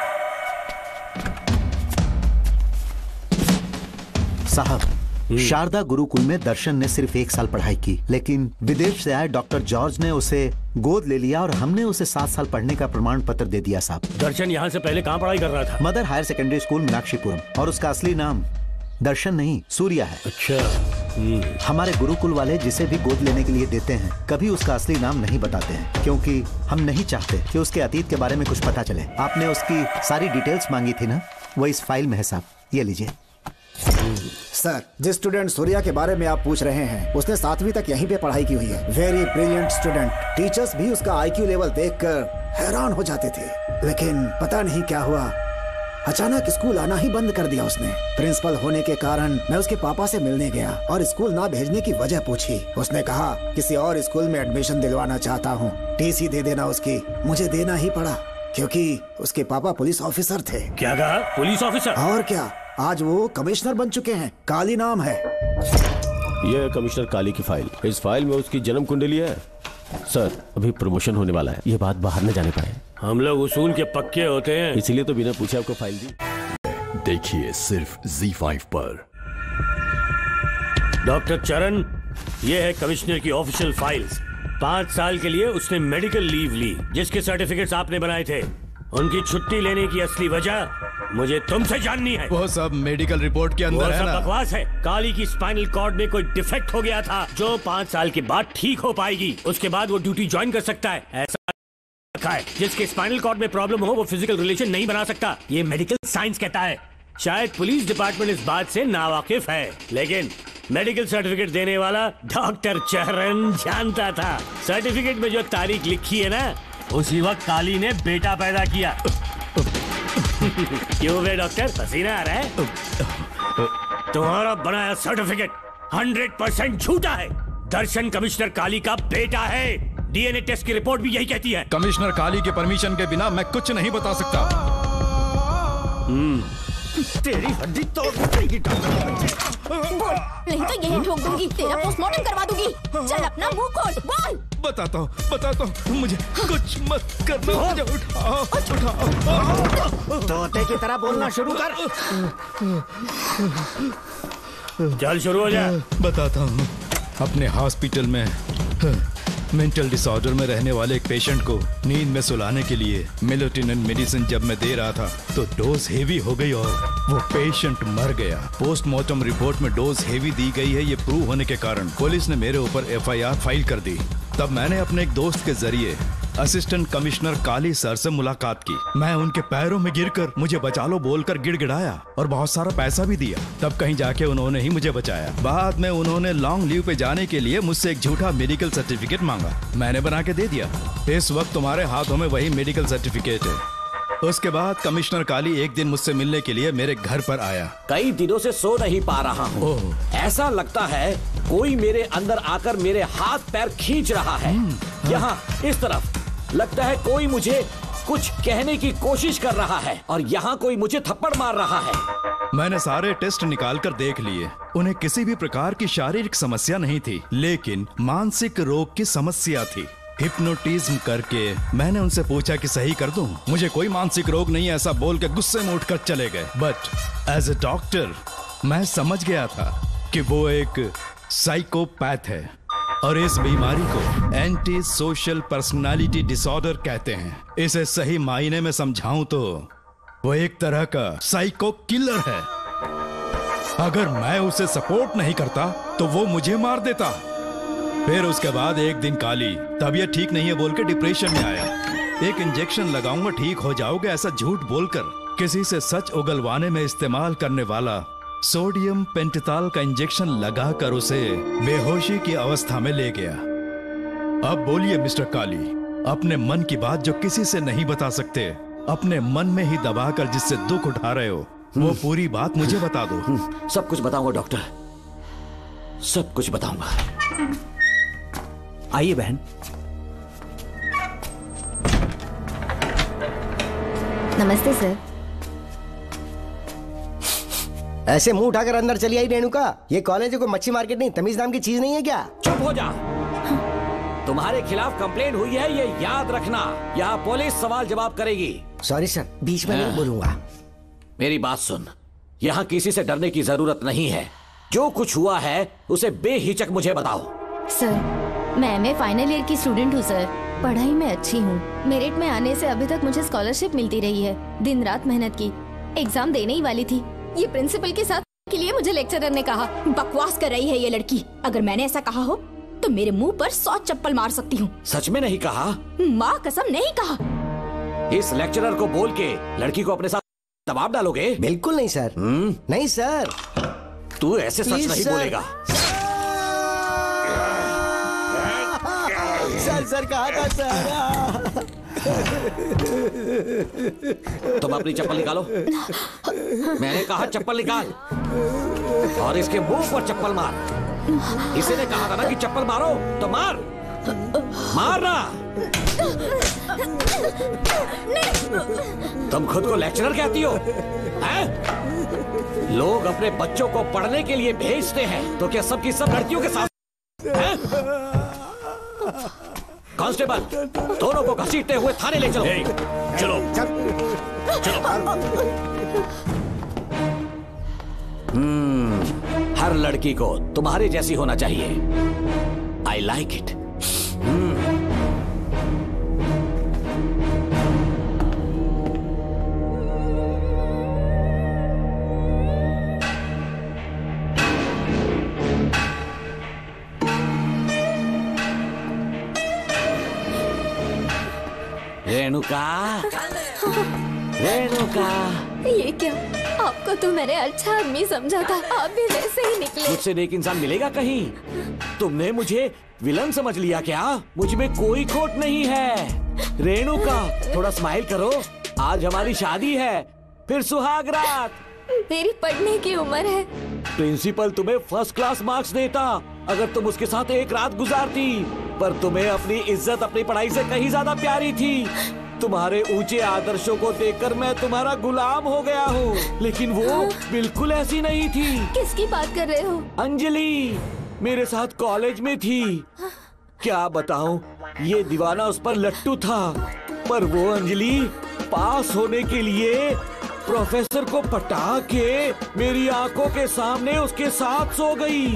साहब, शारदा गुरुकुल में दर्शन ने सिर्फ एक साल पढ़ाई की, लेकिन विदेश से आए डॉक्टर जॉर्ज ने उसे गोद ले लिया और हमने उसे सात साल पढ़ने का प्रमाण पत्र दे दिया साहब। दर्शन यहाँ से पहले कहाँ पढ़ाई कर रहा था? Mother higher secondary school Meenakshipuram, और उसका असली नाम दर्शन नहीं सूर्या है। अच्छा। हमारे गुरुकुल वाले जिसे भी गोद लेने के लिए देते हैं कभी उसका असली नाम नहीं बताते हैं, क्योंकि हम नहीं चाहते कि उसके अतीत के बारे में कुछ पता चले। आपने उसकी सारी डिटेल्स मांगी थी ना, वो इस फाइल में है साहब, ये लीजिए। सर, जिस स्टूडेंट सूर्या के बारे में आप पूछ रहे हैं उसने सातवीं तक यहीं पे पढ़ाई की हुई है। Very brilliant student. टीचर्स भी उसका आईक्यू लेवल देखकर हैरान हो जाते थे, लेकिन पता नहीं क्या हुआ, अचानक स्कूल आना ही बंद कर दिया उसने। प्रिंसिपल होने के कारण मैं उसके पापा से मिलने गया और स्कूल ना भेजने की वजह पूछी। उसने कहा किसी और स्कूल में एडमिशन दिलवाना चाहता हूँ, टीसी दे देना उसकी। मुझे देना ही पड़ा क्योंकि उसके पापा पुलिस ऑफिसर थे। क्या कहा? Police officer? और क्या, आज वो कमिश्नर बन चुके हैं। काली नाम है। यह कमिश्नर काली की फाइल। इस फाइल में उसकी जन्म कुंडली है। सर, अभी प्रमोशन होने वाला है, ये बात बाहर न जाने पाए। हम लोग उसूल के पक्के होते हैं, इसीलिए तो बिना पूछे आपको फाइल दी। देखिए सिर्फ ज़ी फाइव पर। डॉक्टर चरण, ये है कमिश्नर की ऑफिशियल फाइल्स। पाँच साल के लिए उसने मेडिकल लीव ली, जिसके सर्टिफिकेट्स आपने बनाए थे। उनकी छुट्टी लेने की असली वजह मुझे तुमसे जाननी है। वो सब मेडिकल रिपोर्ट के अंदर है ना? वो सब बकवास है। काली की स्पाइनल कॉर्ड में कोई डिफेक्ट हो गया था जो पाँच साल के बाद ठीक हो पाएगी। उसके बाद वो ड्यूटी ज्वाइन कर सकता है। ऐसा रखा है, जिसके स्पाइनल कॉर्ड में प्रॉब्लम हो वो फिजिकल रिलेशन नहीं बना सकता। ये मेडिकल साइंस कहता है। शायद पुलिस डिपार्टमेंट इस बात से नावाकिफ है, लेकिन मेडिकल सर्टिफिकेट देने वाला डॉक्टर चरण जानता था। सर्टिफिकेट में जो तारीख लिखी है ना, उसी वक्त काली ने बेटा पैदा किया। क्यों बे डॉक्टर, पसीना आ रहा है? तुम्हारा बनाया सर्टिफिकेट हंड्रेड परसेंट झूठा है। दर्शन कमिश्नर काली का बेटा है। डीएनए टेस्ट की रिपोर्ट भी यही कहती है। कमिश्नर काली के परमिशन के बिना मैं कुछ नहीं बता सकता। हम्म तेरी हड्डी तोड़ देगी। नहीं तो यही ठोक दूंगी, तेरा पोस्टमार्टम करवा दूंगी। चल अपना मुंह खोल, बोल। बताता हूँ, बताता हूँ, मुझे कुछ मत करना। मुझे उठाओ, उठाओ। तोते की तरह बोलना शुरू कर। चल शुरू हो जा। बताता हूँ। अपने हॉस्पिटल में मेंटल डिसऑर्डर में रहने वाले एक पेशेंट को नींद में सुलाने के लिए मेलेटोनिन मेडिसिन जब मैं दे रहा था तो डोज हेवी हो गई और वो पेशेंट मर गया। पोस्टमार्टम रिपोर्ट में डोज हेवी दी गई है, ये प्रूव होने के कारण पुलिस ने मेरे ऊपर एफ आई आर फाइल कर दी। तब मैंने अपने एक दोस्त के जरिए असिस्टेंट कमिश्नर काली सर से मुलाकात की। मैं उनके पैरों में गिरकर मुझे बचा लो बोलकर गिड़गिड़ाया और बहुत सारा पैसा भी दिया। तब कहीं जाके उन्होंने ही मुझे बचाया। बाद में उन्होंने लॉन्ग लीव पे जाने के लिए मुझसे एक झूठा मेडिकल सर्टिफिकेट मांगा, मैंने बना के दे दिया। इस वक्त तुम्हारे हाथों में वही मेडिकल सर्टिफिकेट है। उसके बाद कमिश्नर काली एक दिन मुझसे मिलने के लिए मेरे घर पर आया। कई दिनों से सो नहीं पा रहा हूँ। ऐसा लगता है कोई मेरे अंदर आकर मेरे हाथ पैर खींच रहा है। यहाँ इस तरफ लगता है कोई मुझे कुछ कहने की कोशिश कर रहा है और यहाँ कोई मुझे थप्पड़ मार रहा है। मैंने सारे टेस्ट निकाल कर देख लिए, उन्हें किसी भी प्रकार की शारीरिक समस्या नहीं थी, लेकिन मानसिक रोग की समस्या थी। हिप्नोटिज्म करके मैंने उनसे पूछा कि सही कर दूं। मुझे कोई मानसिक रोग नहीं, ऐसा बोल के गुस्से में उठकर चले गए। बट एज ए डॉक्टर मैं समझ गया था कि वो एक साइकोपैथ है और इस बीमारी को एंटी सोशल पर्सनालिटी डिसऑर्डर कहते हैं। इसे सही मायने में समझाऊं तो वो एक तरह का साइको किलर है। अगर मैं उसे सपोर्ट नहीं करता तो वो मुझे मार देता। फिर उसके बाद एक दिन काली तबीयत ठीक नहीं है बोल के डिप्रेशन में आया। एक इंजेक्शन लगाऊंगा ठीक हो जाओगे ऐसा झूठ बोलकर किसी से सच उगलवाने में इस्तेमाल करने वाला सोडियम पेंटोथॉल का इंजेक्शन लगाकर उसे बेहोशी की अवस्था में ले गया। अब बोलिए मिस्टर काली, अपने मन की बात जो किसी से नहीं बता सकते, अपने मन में ही दबाकर जिससे दुख उठा रहे हो, वो पूरी बात मुझे बता दो। सब कुछ बताऊंगा डॉक्टर, सब कुछ बताऊंगा। आइए बहन। नमस्ते सर। ऐसे मुंह उठाकर अंदर चली आई रेणुका। ये कॉलेज है कोई मच्छी मार्केट नहीं, तमीज नाम की चीज नहीं है क्या? चुप हो जा। तुम्हारे खिलाफ कंप्लेंट हुई है ये याद रखना। यहाँ पुलिस सवाल जवाब करेगी। सॉरी सर, बीच में नहीं बोलूंगा। मेरी बात सुन, यहाँ किसी से डरने की जरूरत नहीं है। जो कुछ हुआ है उसे बेहिचक मुझे बताओ। सर मैं एम ए फाइनल ईयर की स्टूडेंट हूँ सर। पढ़ाई में अच्छी हूँ। मेरिट में आने से अभी तक मुझे स्कॉलरशिप मिलती रही है। दिन रात मेहनत की, एग्जाम देने ही वाली थी। ये प्रिंसिपल के साथ के लिए मुझे लेक्चरर ने कहा बकवास कर रही है ये लड़की। अगर मैंने ऐसा कहा हो तो मेरे मुंह पर सौ चप्पल मार सकती हूँ। सच में नहीं कहा? माँ कसम नहीं कहा। इस लेक्चरर को बोल के लड़की को अपने साथ दबाव डालोगे? बिल्कुल नहीं सर। नहीं सर। तू ऐसे सच नहीं बोलेगा। सर सर कहा था सर। तुम अपनी चप्पल निकालो। मैंने कहा चप्पल निकाल और इसके मुंह पर चप्पल मार। इसी ने कहा था ना कि चप्पल मारो तो मार, मारना। तुम खुद को लेक्चरर कहती हो हैं? लोग अपने बच्चों को पढ़ने के लिए भेजते हैं तो क्या सबकी सब लड़कियों के साथ हैं? कांस्टेबल, दोनों को घसीटते हुए थाने ले चलो। चलो चलो। हम्म, हर लड़की को तुम्हारे जैसी होना चाहिए। I like it. Renuka, Renuka. ये क्या? आपको तो मैंने अच्छा आदमी समझा था, आप भी वैसे ही निकले। मुझसे नेक इंसान मिलेगा कहीं? तुमने मुझे विलन समझ लिया क्या? मुझ में कोई खोट नहीं है। रेणुका, थोड़ा स्माइल करो। आज हमारी शादी है, फिर सुहाग रात। मेरी पढ़ने की उम्र है। प्रिंसिपल तुम्हें फर्स्ट क्लास मार्क्स देता अगर तुम उसके साथ एक रात गुजारती, पर तुम्हें अपनी इज्जत अपनी पढ़ाई से कहीं ज्यादा प्यारी थी। तुम्हारे ऊंचे आदर्शों को देखकर मैं तुम्हारा गुलाम हो गया हूँ, लेकिन वो बिल्कुल ऐसी नहीं थी। किसकी बात कर रहे हो? अंजलि मेरे साथ कॉलेज में थी। क्या बताऊं, ये दीवाना उस पर लट्टू था, पर वो अंजलि पास होने के लिए प्रोफेसर को पटा के मेरी आंखों के सामने उसके साथ सो गई।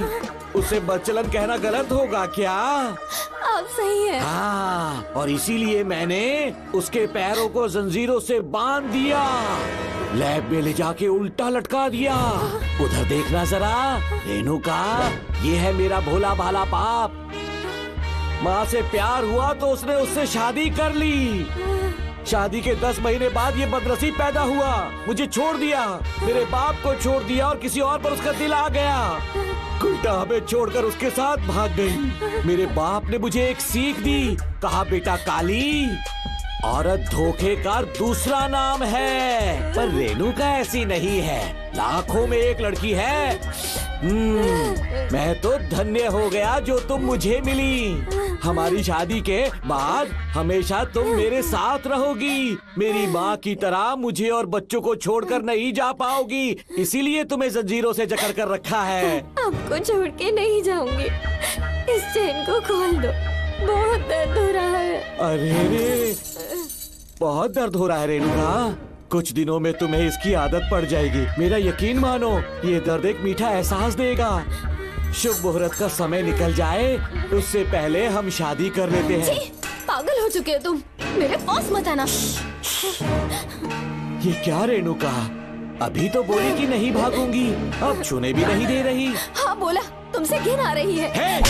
उसे बदचलन कहना गलत होगा क्या? आप सही है। हाँ, और इसीलिए मैंने उसके पैरों को जंजीरों से बांध दिया, लैब में ले जाके उल्टा लटका दिया। उधर देखना जरा रेणुका, ये है मेरा भोला भाला पाप। माँ से प्यार हुआ तो उसने उससे शादी कर ली। शादी के दस महीने बाद ये बदनसीब पैदा हुआ, मुझे छोड़ दिया, मेरे बाप को छोड़ दिया और किसी और पर उसका दिल आ गया। उल्टा हमें छोड़कर उसके साथ भाग गई। मेरे बाप ने मुझे एक सीख दी, कहा बेटा काली, औरत धोखे का दूसरा नाम है, पर रेणुका ऐसी नहीं है, लाखों में एक लड़की है। हम्म, मैं तो धन्य हो गया जो तुम मुझे मिली। हमारी शादी के बाद हमेशा तुम मेरे साथ रहोगी। मेरी माँ की तरह मुझे और बच्चों को छोड़कर नहीं जा पाओगी, इसीलिए तुम्हें जंजीरों से जकड़ कर रखा है। आपको छोड़ के नहीं जाऊंगी, इस चेन को खोल दो, बहुत दर्द हो रहा है। अरे रे, बहुत दर्द हो रहा है रेणुका, कुछ दिनों में तुम्हें इसकी आदत पड़ जाएगी। मेरा यकीन मानो, ये दर्द एक मीठा एहसास देगा। शुभ मुहूर्त का समय निकल जाए उससे पहले हम शादी कर लेते हैं। जी, पागल हो चुके हो तुम, मेरे पास मत आना। ये क्या रेणुका, अभी तो बोली कि नहीं भागूंगी, अब छूने भी नहीं दे रही। हाँ बोला, तुमसे घिन आ रही है। हे!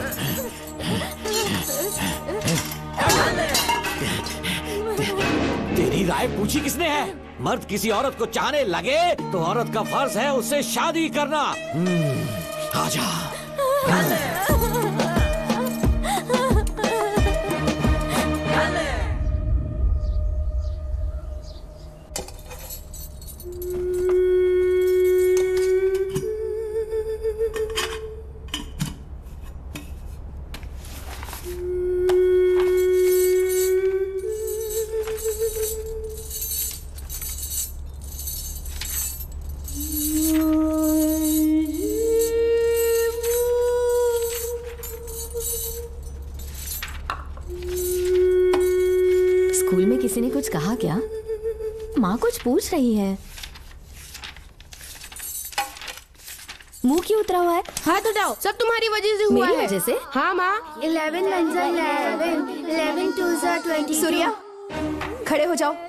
तेरी राय पूछी किसने है? मर्द किसी औरत को चाहने लगे तो औरत का फर्ज है उससे शादी करना। आजा। किसी ने कुछ कहा क्या? माँ कुछ पूछ रही है। मुंह क्यों उतरा हुआ है? हाथ उठाओ, सब तुम्हारी वजह से हुआ मेरी है। वजह से? हाँ माँ। इलेवन वन जा इलेवन, इलेवन टू जा ट्वेंटी। सूर्या, खड़े हो जाओ।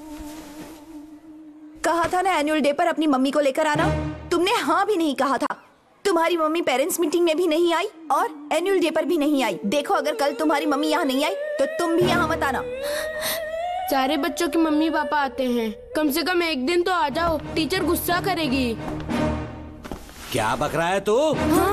कहा था ना एनुअल डे पर अपनी मम्मी को लेकर आना, तुमने हाँ भी नहीं कहा था। तुम्हारी मम्मी पेरेंट्स मीटिंग में भी नहीं आई और एनुअल डे पर भी नहीं आई। देखो, अगर कल तुम्हारी मम्मी यहाँ नहीं आई तो तुम भी यहाँ मत आना। सारे बच्चों की मम्मी पापा आते हैं, कम से कम एक दिन तो आ जाओ, टीचर गुस्सा करेगी। क्या बक रहा है तू? हाँ?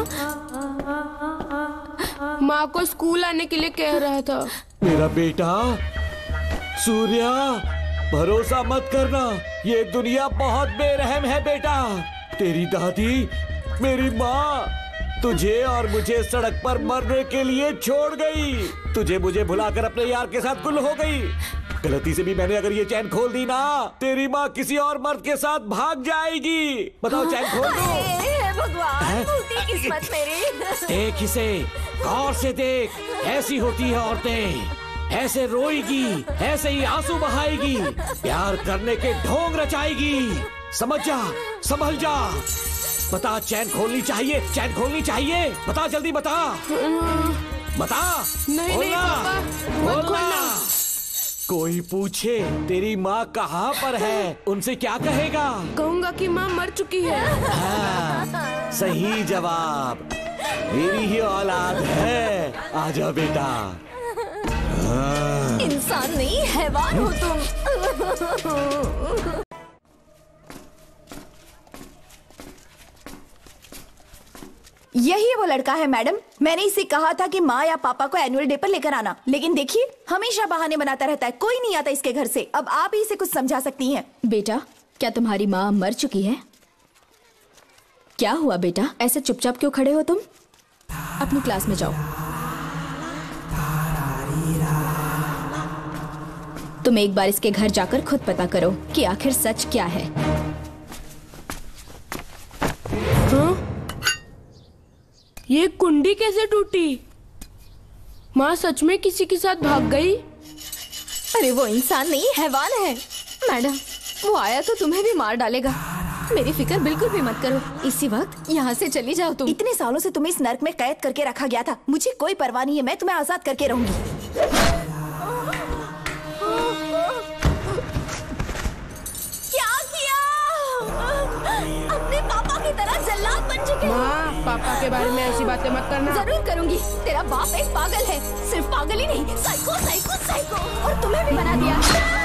माँ को स्कूल आने के लिए कह रहा था। मेरा बेटा सूर्या, भरोसा मत करना, ये दुनिया बहुत बेरहम है बेटा। तेरी दादी, मेरी माँ तुझे और मुझे सड़क पर मरने के लिए छोड़ गई। तुझे मुझे भुलाकर अपने यार के साथ गुल हो गई। गलती से भी मैंने अगर ये चैन खोल दी ना, तेरी माँ किसी और मर्द के साथ भाग जाएगी। बताओ, चैन खोल दो। भगवान, फूटी किस्मत मेरी। देख इसे, गौर से देख, ऐसी होती है औरतें, ऐसे रोएगी, ऐसे ही आंसू बहाएगी, प्यार करने के ढोंग रचाएगी। समझ जा, संभल जा। बता, चैन खोलनी चाहिए, चैन खोलनी चाहिए, बता जल्दी बता, बता। नहीं नहीं पापा, मत खोलना। कोई पूछे तेरी माँ कहाँ पर है, उनसे क्या कहेगा? कहूँगा कि माँ मर चुकी है। हाँ, सही जवाब, मेरी ही औलाद है। आजा बेटा। हाँ। इंसान नहीं, हैवान हो तुम। यही वो लड़का है मैडम, मैंने इसे कहा था कि माँ या पापा को एनुअल डे पर लेकर आना, लेकिन देखिए हमेशा बहाने बनाता रहता है, कोई नहीं आता इसके घर से। अब आप ही इसे कुछ समझा सकती हैं। बेटा, क्या तुम्हारी माँ मर चुकी है? क्या हुआ बेटा, ऐसे चुपचाप क्यों खड़े हो तुम? अपनी क्लास में जाओ। तुम एक बार इसके घर जाकर खुद पता करो कि आखिर सच क्या है। हाँ? ये कुंडी कैसे टूटी? माँ सच में किसी के साथ भाग गई? अरे वो इंसान नहीं, हैवान है। मैडम, वो आया तो तुम्हें भी मार डालेगा। मेरी फिक्र बिल्कुल भी मत करो, इसी वक्त यहाँ से चली जाओ तुम। इतने सालों से तुम्हें इस नर्क में कैद करके रखा गया था, मुझे कोई परवाह नहीं है, मैं तुम्हें आजाद करके रहूंगी। क्या किया? अपने पापा की तरह जल्लाद बन चुके। माँ, पापा के बारे में ऐसी बातें मत करना। जरूर करूंगी। तेरा बाप एक पागल है, सिर्फ पागल ही नहीं, साइको साइको साइको, और तुम्हें भी बना दिया।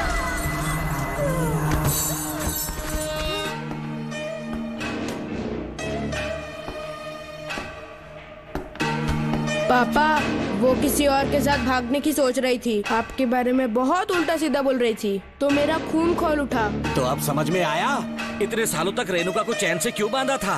पापा, वो किसी और के साथ भागने की सोच रही थी, आपके बारे में बहुत उल्टा सीधा बोल रही थी, तो मेरा खून खोल उठा। तो अब समझ में आया इतने सालों तक रेणुका को चैन से क्यों बांधा था।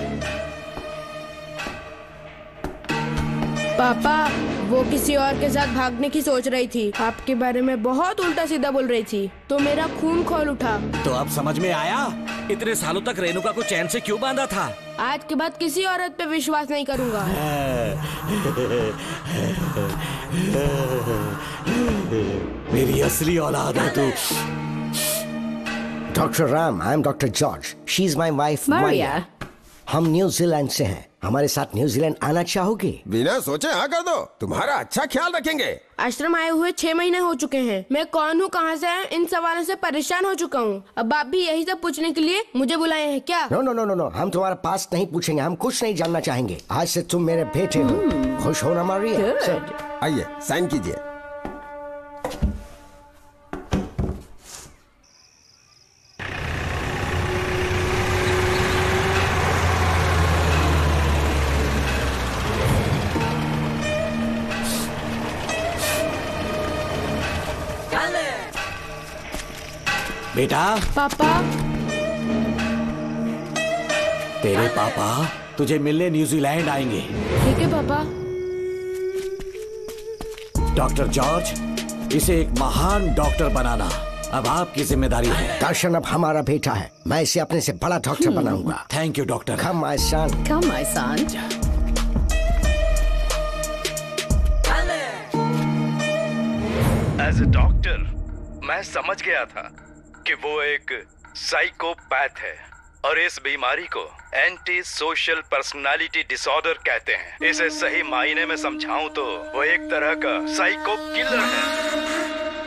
पापा, वो किसी और के साथ भागने की सोच रही थी, आपके बारे में बहुत उल्टा सीधा बोल रही थी, तो मेरा खून खोल उठा। तो अब समझ में आया इतने सालों तक रेणुका को चैन से क्यों बांधा था। आज के बाद किसी औरत पे विश्वास नहीं करूंगा। मेरी असली औलाद है तू। Doctor Ram, I am doctor George, she is my wife Maria. हम न्यूजीलैंड से हैं, हमारे साथ न्यूजीलैंड आना चाहोगे? बिना सोचे हाँ कर दो, तुम्हारा अच्छा ख्याल रखेंगे। आश्रम आए हुए छह महीने हो चुके हैं, मैं कौन हूँ, कहाँ से आया, इन सवालों से परेशान हो चुका हूँ। अब आप भी यही सब पूछने के लिए मुझे बुलाए हैं क्या? No no no no no, हम तुम्हारा पास नहीं पूछेंगे, हम कुछ नहीं जानना चाहेंगे। आज से तुम मेरे बेटे हो। खुश हो ना मारिया? आइए साइन कीजिए। बेटा। पापा। तेरे पापा तुझे मिलने न्यूजीलैंड आएंगे। ठीक है पापा। डॉक्टर जॉर्ज, इसे एक महान डॉक्टर बनाना अब आपकी जिम्मेदारी है। दर्शन अब हमारा बेटा है, मैं इसे अपने से बड़ा डॉक्टर बनाऊंगा। Thank you doctor. Come my son. Come my son. As a doctor मैं समझ गया था कि वो एक साइकोपैथ है और इस बीमारी को एंटी सोशल पर्सनालिटी डिसऑर्डर कहते हैं। इसे सही मायने में समझाऊं तो वो एक तरह का साइको किलर है।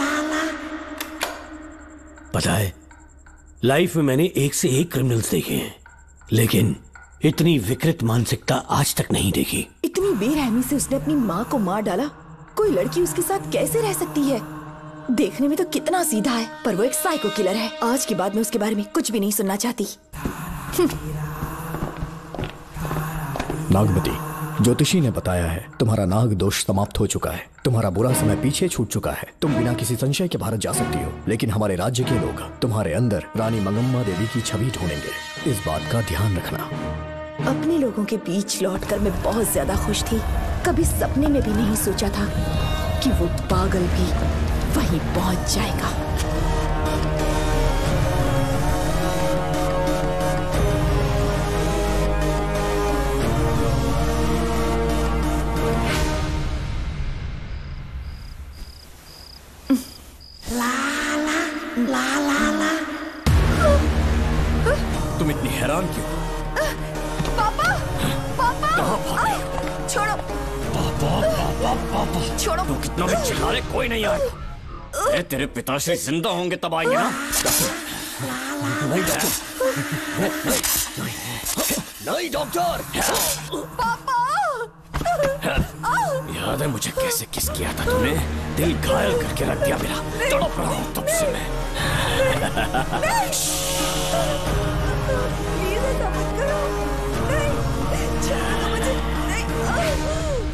पता है, लाइफ में मैंने एक से एक क्रिमिनल्स देखे हैं, लेकिन इतनी विकृत मानसिकता आज तक नहीं देखी। इतनी बेरहमी से उसने अपनी माँ को मार डाला, कोई लड़की उसके साथ कैसे रह सकती है? देखने में तो कितना सीधा है, पर वो एक साइको किलर है। आज के बाद मैं उसके बारे में कुछ भी नहीं सुनना चाहती। नागमती, ज्योतिषी ने बताया है तुम्हारा नाग दोष समाप्त हो चुका है, तुम्हारा बुरा समय पीछे छूट चुका है, तुम बिना किसी संशय के भारत जा सकती हो। लेकिन हमारे राज्य के लोग तुम्हारे अंदर रानी मंगम्मा देवी की छवि ढूंढेंगे, इस बात का ध्यान रखना। अपने लोगों के बीच लौटकर मैं बहुत ज्यादा खुश थी। कभी सपने में भी नहीं सोचा था कि वो पागल भी वहीं पहुंच जाएगा। ला ला ला ला ला। तुम इतनी हैरान क्यों? पापा, पापा, छोड़ो। पापा, पापा, पापा। छोड़ो। तू कितना भी चिल्ला ले, कोई नहीं आएगा। अरे तेरे पिताश्री जिंदा होंगे तब आएंगे ना। नहीं डॉक्टर, नहीं डॉक्टर। पापा। याद है मुझे कैसे किस किया था तूने? दिल घायल करके रख दिया मेरा, तड़प रहा हूँ तब से मैं। प्लीज ऐसा मत करो। नहीं, छोड़ो मुझे। नहीं।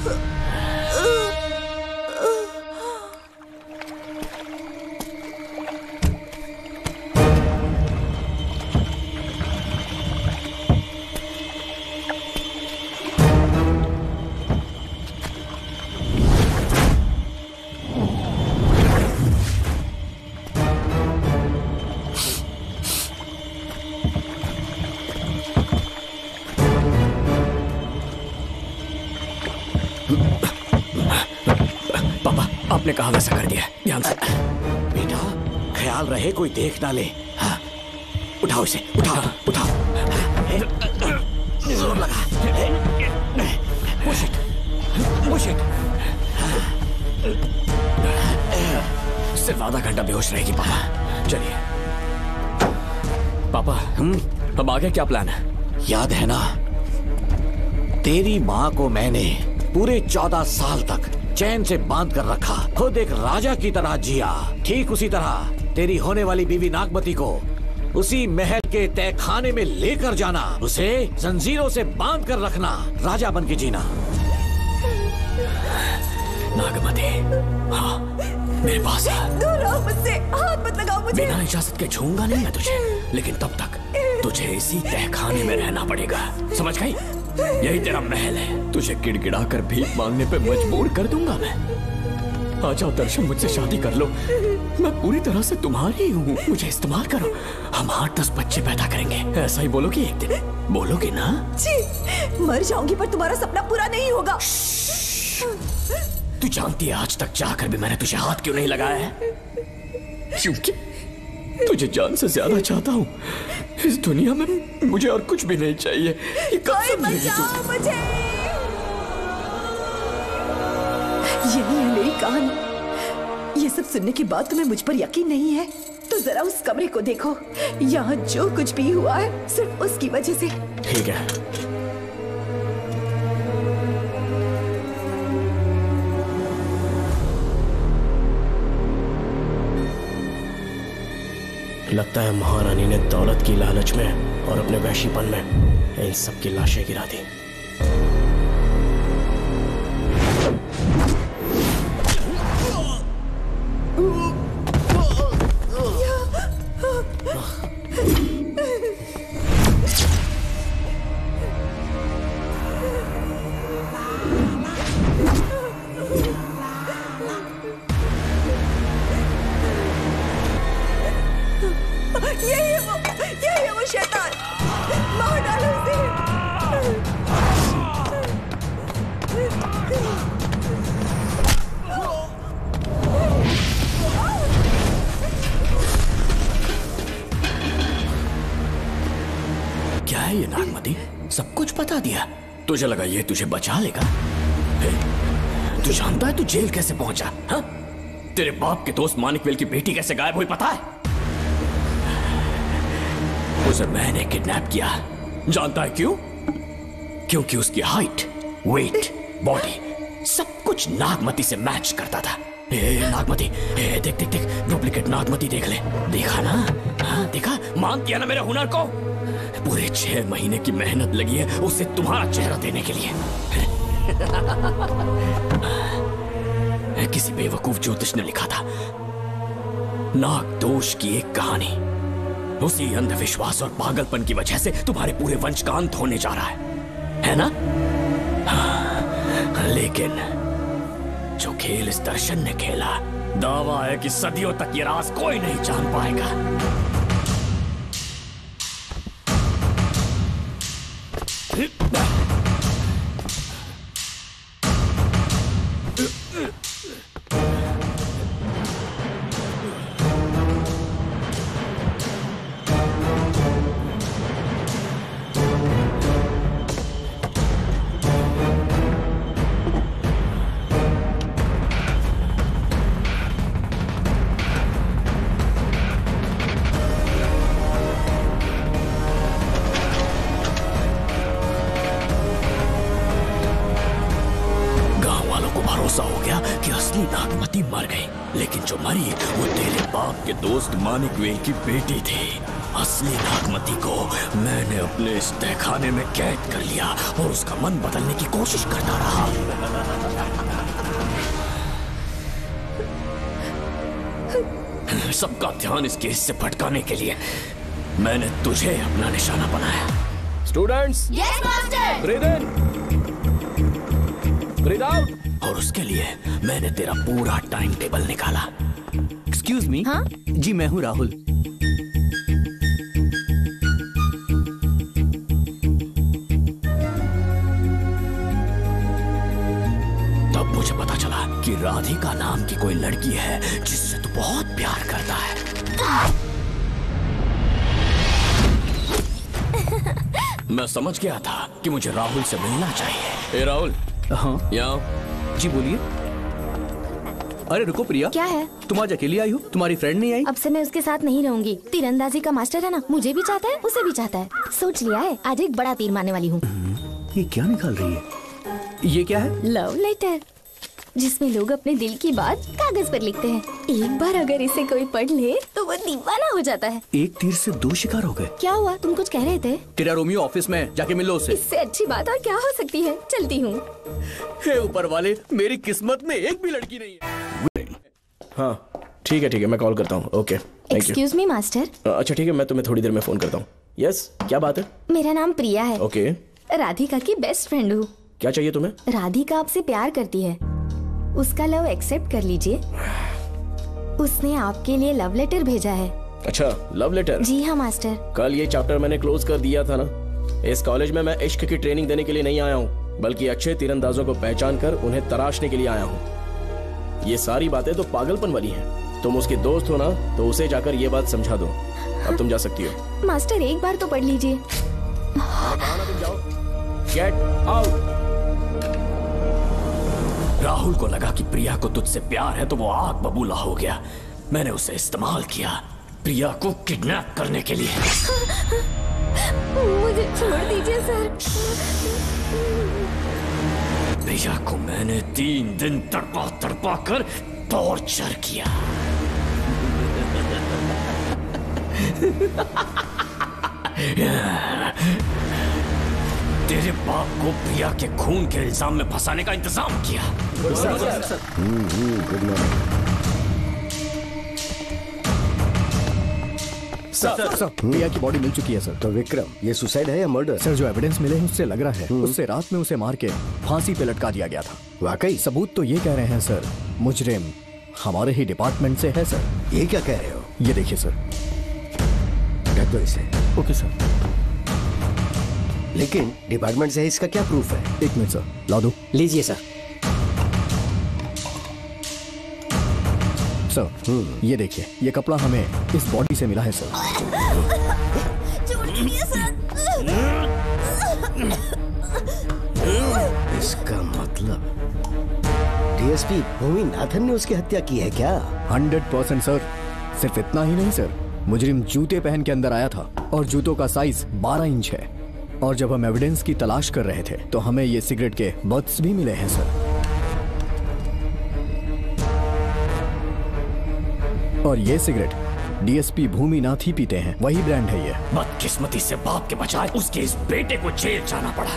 आपने कहा वैसा कर दिया, ध्यान से। बेटा ख्याल रहे कोई देख ना ले। हाँ, उठ उठाओ इसे, उठाओ, उठाओ। जोर लगा। Push it, push it. सिर्फ आधा घंटा बेहोश रहेगी पापा। चलिए पापा, हम अब आगे क्या प्लान है? याद है ना, तेरी माँ को मैंने पूरे चौदह साल तक चैन से बांध कर रखा, खुद एक राजा की तरह जिया। ठीक उसी तरह तेरी होने वाली बीवी नागमती को उसी महल के तहखाने में लेकर जाना, उसे जंजीरों से बांध कर रखना, राजा बन के जीना। नागमती, हाँ मेरे पास है। दूर रहो मुझसे, हाथ मत लगाओ मुझे। बिना इजाजत के छूंगा नहीं मैं तुझे, लेकिन तब तक तुझे इसी तहखाने में रहना पड़ेगा, समझ गई? यही तेरा महल है। तुझे गिड़गिड़ा कर भीख मांगने पे मजबूर कर दूंगा मैं। आ जाओ दर्शन, मुझसे शादी कर लो, मैं पूरी तरह से तुम्हारी हूँ, मुझे इस्तेमाल करो। हम आठ दस बच्चे पैदा करेंगे, ऐसा ही बोलोगी एक दिन? बोलोगी ना? जी, मर जाऊंगी पर तुम्हारा सपना पूरा नहीं होगा। तू जानती है आज तक जाकर भी मैंने तुझे हाथ क्यों नहीं लगाया है? क्योंकि तुझे जान से ज्यादा चाहता हूँ। इस दुनिया में मुझे और कुछ भी नहीं चाहिए। ये कब समझेगी तू? मुझे यही है मेरी कहानी। ये सब सुनने के बाद तुम्हें मुझ पर यकीन नहीं है तो जरा उस कमरे को देखो। यहाँ जो कुछ भी हुआ है सिर्फ उसकी वजह से। ठीक है, लगता है महारानी ने दौलत की लालच में और अपने वैशीपन में इन सब की लाशें गिरा दी। यही है वो, यही है वो शैतान। मार डालो उसे। क्या है ये नागमती? सब कुछ बता दिया? तुझे लगा ये तुझे बचा लेगा? तू जानता है तू जेल कैसे पहुंचा? हाँ? तेरे बाप के दोस्त मानिकवेल की बेटी कैसे गायब हुई पता है? उसे मैंने किडनैप किया। जानता है क्यों? क्योंकि उसकी हाइट, वेट, बॉडी सब कुछ नागमती से मैच करता था। ए, नागमती, ए, देख देख देख, डुप्लीकेट नागमती देख ले। देखा ना? हाँ देखा? मान किया ना मेरे हुनर को? पूरे छह महीने की मेहनत लगी है उसे तुम्हारा चेहरा देने के लिए। किसी बेवकूफ ज्योतिष ने लिखा था नाग दोष की एक कहानी। उसी अंधविश्वास और पागलपन की वजह से तुम्हारे पूरे वंश का अंत होने जा रहा है, है ना? हाँ, लेकिन जो खेल इस दर्शन ने खेला, दावा है कि सदियों तक ये राज कोई नहीं जान पाएगा। मानिकवेल की बेटी थी। असली नागमती को मैंने अपने इस तहखाने में कैद कर लिया और उसका मन बदलने की कोशिश करता रहा। सबका ध्यान इस केस से भटकाने के लिए मैंने तुझे अपना निशाना बनाया। Students, yes master. Breathe in, breathe out. और उसके लिए मैंने तेरा पूरा टाइम टेबल निकाला। Excuse me. हाँ? जी मैं हूँ राहुल। तब मुझे पता चला कि राधिका नाम की कोई लड़की है जिससे तू बहुत प्यार करता है। मैं समझ गया था कि मुझे राहुल से मिलना चाहिए। ए राहुल। हाँ यहाँ। जी बोलिए। अरे रुको प्रिया, क्या है? तुम आज अकेली आई हो, तुम्हारी फ्रेंड नहीं आई? अब से मैं उसके साथ नहीं रहूंगी। तीरंदाजी का मास्टर है ना, मुझे भी चाहता है, उसे भी चाहता है। सोच लिया है, आज एक बड़ा तीर मारने वाली हूँ। ये क्या निकाल रही है? ये क्या है? लव लेटर, जिसमें लोग अपने दिल की बात कागज पर लिखते हैं। एक बार अगर इसे कोई पढ़ ले तो वो दीवाना हो जाता है। एक तीर से दो शिकार हो गए। क्या हुआ, तुम कुछ कह रहे थे? तेरा रोमियो ऑफिस में, जाके मिलो उससे। इससे अच्छी बात और क्या हो सकती है। चलती हूँ। हे ऊपर वाले, मेरी किस्मत में एक भी लड़की नहीं है। हाँ ठीक है ठीक है, मैं कॉल करता हूँ। Okay thank you. Excuse me master. अच्छा ठीक है, मैं तुम्हें थोड़ी देर में फोन करता हूँ। यस, क्या बात है? मेरा नाम प्रिया है। ओके। राधिका की बेस्ट फ्रेंड हूँ। क्या चाहिए तुम्हें? राधिका आपसे प्यार करती है, उसका लव एक्सेप्ट कर लीजिए। उसने आपके लिए लव लेटर भेजा है। अच्छा, लव लेटर? जी हाँ मास्टर। कल ये चैप्टर मैंने क्लोज कर दिया था ना। इस कॉलेज में मैं इश्क की ट्रेनिंग देने के लिए नहीं आया हूँ, बल्कि अच्छे तीरंदाजों को पहचान कर उन्हें तराशने के लिए आया हूँ। ये सारी बातें तो पागलपन वाली हैं। तुम उसकी दोस्त हो ना, तो उसे जाकर ये बात समझा दो। अब तुम जा सकती हो। मास्टर एक बार तो पढ़ लीजिए। तुम जाओ। Get out. राहुल को लगा कि प्रिया को तुझसे प्यार है तो वो आग बबूला हो गया। मैंने उसे इस्तेमाल किया प्रिया को किडनैप करने के लिए। मुझे छोड़ दीजिए सर। प्रिया को मैंने तीन दिन तड़पा तड़पा कर टॉर्चर किया। तेरे बाप को प्रिया के खून के इल्जाम में फंसाने का इंतजाम किया। सर, सर, प्रिया की बॉडी मिल चुकी है सर। तो विक्रम, ये सुसाइड है या मर्डर? सर जो एविडेंस मिले हैं उससे लग रहा है उससे रात में उसे मार के फांसी पे लटका दिया गया था। वाकई? सबूत तो ये कह रहे हैं सर, मुजरिम हमारे ही डिपार्टमेंट से है सर। ये क्या कह रहे हो? ये देखिए सर। रख दो इसे। Okay sir. लेकिन डिपार्टमेंट से है, इसका क्या प्रूफ है? एक मिनट सर, ला दो। लीजिए सर। सर ये देखिए, ये कपड़ा हमें इस बॉडी से मिला है सर। इसका मतलब डीएसपी भूमि नाथन ने उसकी हत्या की है क्या? Hundred percent sir. सिर्फ इतना ही नहीं सर, मुजरिम जूते पहन के अंदर आया था और जूतों का साइज बारह इंच है। और जब हम एविडेंस की तलाश कर रहे थे तो हमें ये सिगरेट के बट्स भी मिले हैं सर। और ये सिगरेट डीएसपी भूमि नाथ ही पीते हैं, वही ब्रांड है ये। बदकिस्मती से बाप के बजाय उसके इस बेटे को जेल जाना पड़ा।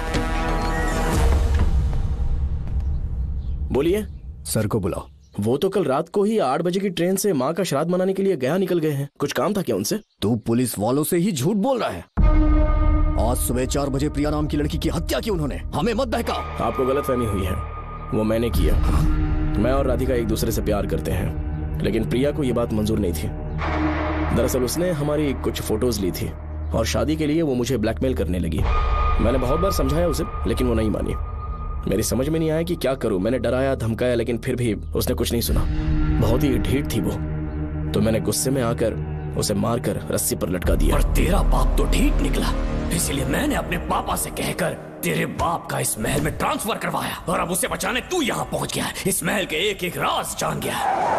बोलिए। सर को बुलाओ। वो तो कल रात को ही आठ बजे की ट्रेन से माँ का श्राद्ध मनाने के लिए गया निकल गए हैं। कुछ काम था क्या उनसे? तू पुलिस वालों से ही झूठ बोल रहा है। आज सुबह चार बजे प्रिया नाम की लड़की की हत्या की उन्होंने, हमें मत बहका। आपको गलतफहमी हुई है, वो मैंने किया। मैं और राधिका एक दूसरे से प्यार करते हैं, लेकिन प्रिया को ये बात मंजूर नहीं थी। दरअसल उसने हमारी कुछ फोटोज ली थी और शादी के लिए वो मुझे ब्लैकमेल करने लगी। मैंने बहुत बार समझाया उसे, लेकिन वो नहीं मानी। मेरी समझ में नहीं आया कि क्या करूं। मैंने डराया धमकाया, लेकिन फिर भी उसने कुछ नहीं सुना। बहुत ही ढीठ थी वो, तो मैंने गुस्से में आकर उसे मारकर रस्सी पर लटका दिया। पर तेरा बाप तो ढीठ निकला, इसलिए मैंने अपने पापा से कहकर तेरे बाप का इस महल में ट्रांसफर करवाया। और अब उसे बचाने तू यहाँ पहुँच गया, इस महल के एक एक राज जान गया।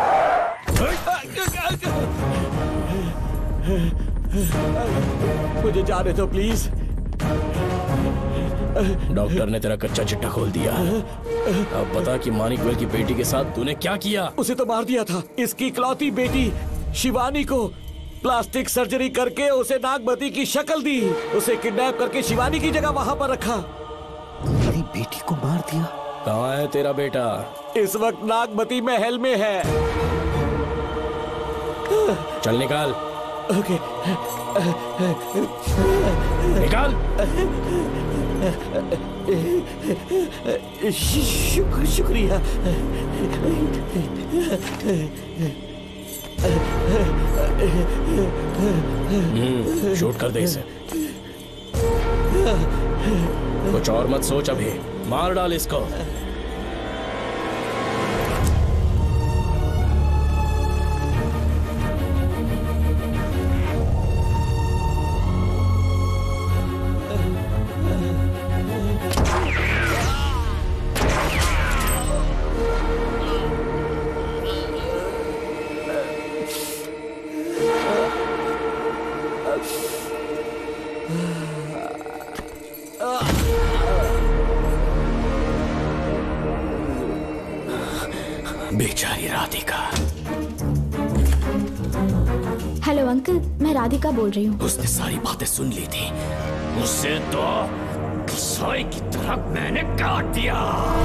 मुझे जाने दो प्लीज। डॉक्टर ने तेरा कच्चा चिट्ठा खोल दिया। अब बता कि मानिकवेल की बेटी के साथ तूने क्या किया? उसे तो मार दिया था। इसकी इकलौती बेटी शिवानी को प्लास्टिक सर्जरी करके उसे नागमती की शक्ल दी। उसे किडनैप करके शिवानी की जगह वहाँ पर रखा। मेरी बेटी को मार दिया? कहाँ है तेरा बेटा? इस वक्त नागमती महल में है। चल निकाल। ओके। निकाल। शुक्र शुक्रिया। शूट कर दे इसे। कुछ और मत सोच, अभी मार डाल इसको। बेचारी राधिका। हेलो अंकल, मैं राधिका बोल रही हूँ। उसने सारी बातें सुन ली थी। उसे तो कसाई की तरह मैंने काट दिया।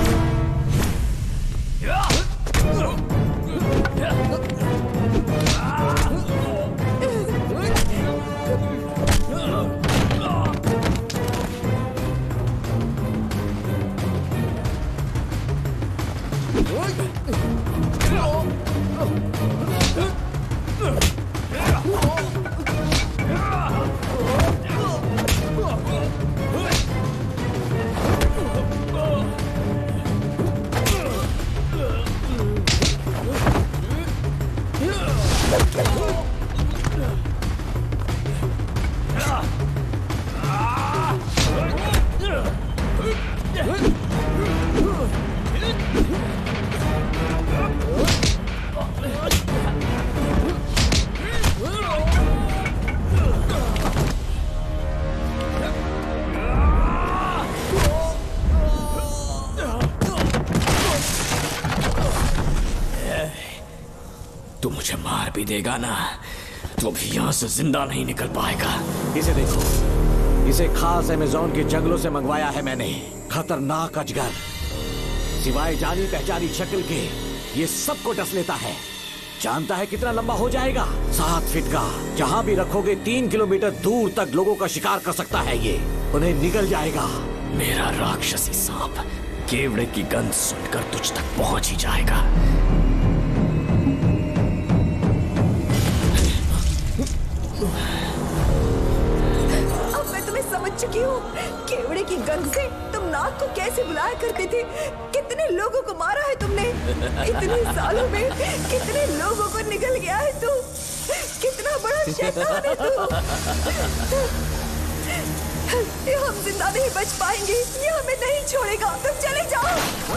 तू मुझे मार भी देगा ना, तो भी यहाँ से जिंदा नहीं निकल पाएगा। इसे देखो, इसे खास अमेज़न के जंगलों से मंगवाया है मैंने। खतरनाक अजगर, सिवाय जानी पहचानी शक्ल के ये सबको डस लेता है। जानता है कितना लंबा हो जाएगा? सात फीट का। जहाँ भी रखोगे तीन किलोमीटर दूर तक लोगों का शिकार कर सकता है ये। उन्हें निगल जाएगा। मेरा राक्षसी सांप केवड़े की गंध सुनकर तुझ तक पहुंच ही जाएगा। अब मैं तुम्हें समझ चुकी हूँ। केवड़े की गंध से तुम नाग को कैसे बुलाया करते थे। कितने लोगों को मारा है तुमने। इतने सालों में कितने लोगों को निगल गया है तू। कितना बड़ा शैतान है तू। ये हम जिंदा नहीं बच पाएंगे। ये हमें नहीं छोड़ेगा। तुम चले जाओ,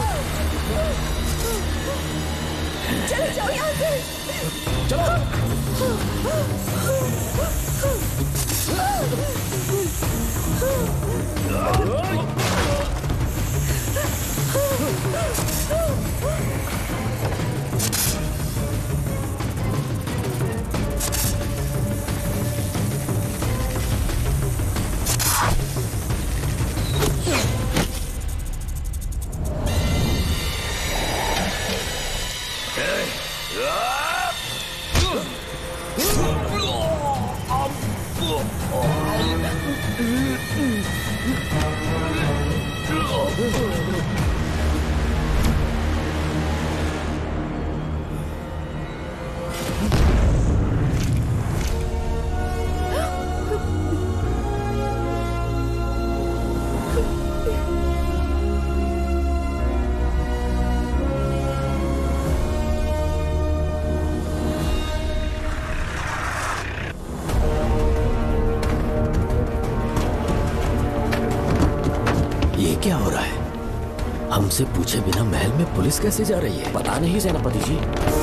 चले जाओ यहाँ से। क्या हो रहा है? हमसे पूछे बिना महल में पुलिस कैसे जा रही है? पता नहीं सेनापति जी।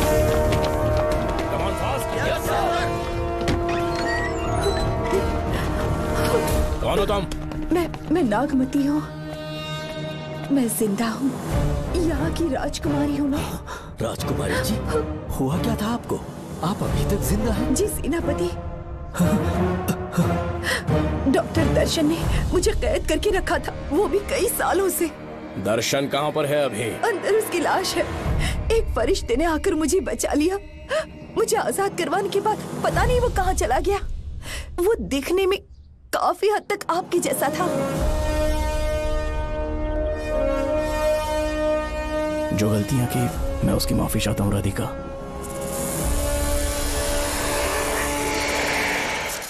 कौन हो तुम? मैं मैं नागमती हूँ। मैं जिंदा हूँ। यहाँ की राजकुमारी हूँ मैं। राजकुमारी जी, हुआ क्या था आपको? आप अभी तक जिंदा हैं? जी सेनापति। डॉक्टर दर्शन ने मुझे कैद करके रखा था, वो भी कई सालों से। दर्शन कहाँ पर है अभी? अंदर उसकी लाश है। एक फरिश्ते ने आकर मुझे बचा लिया। मुझे आजाद करवाने के बाद पता नहीं वो कहाँ चला गया। वो दिखने में काफी हद तक आपके जैसा था। जो गलतियां की मैं उसकी माफी चाहता हूँ राधिका।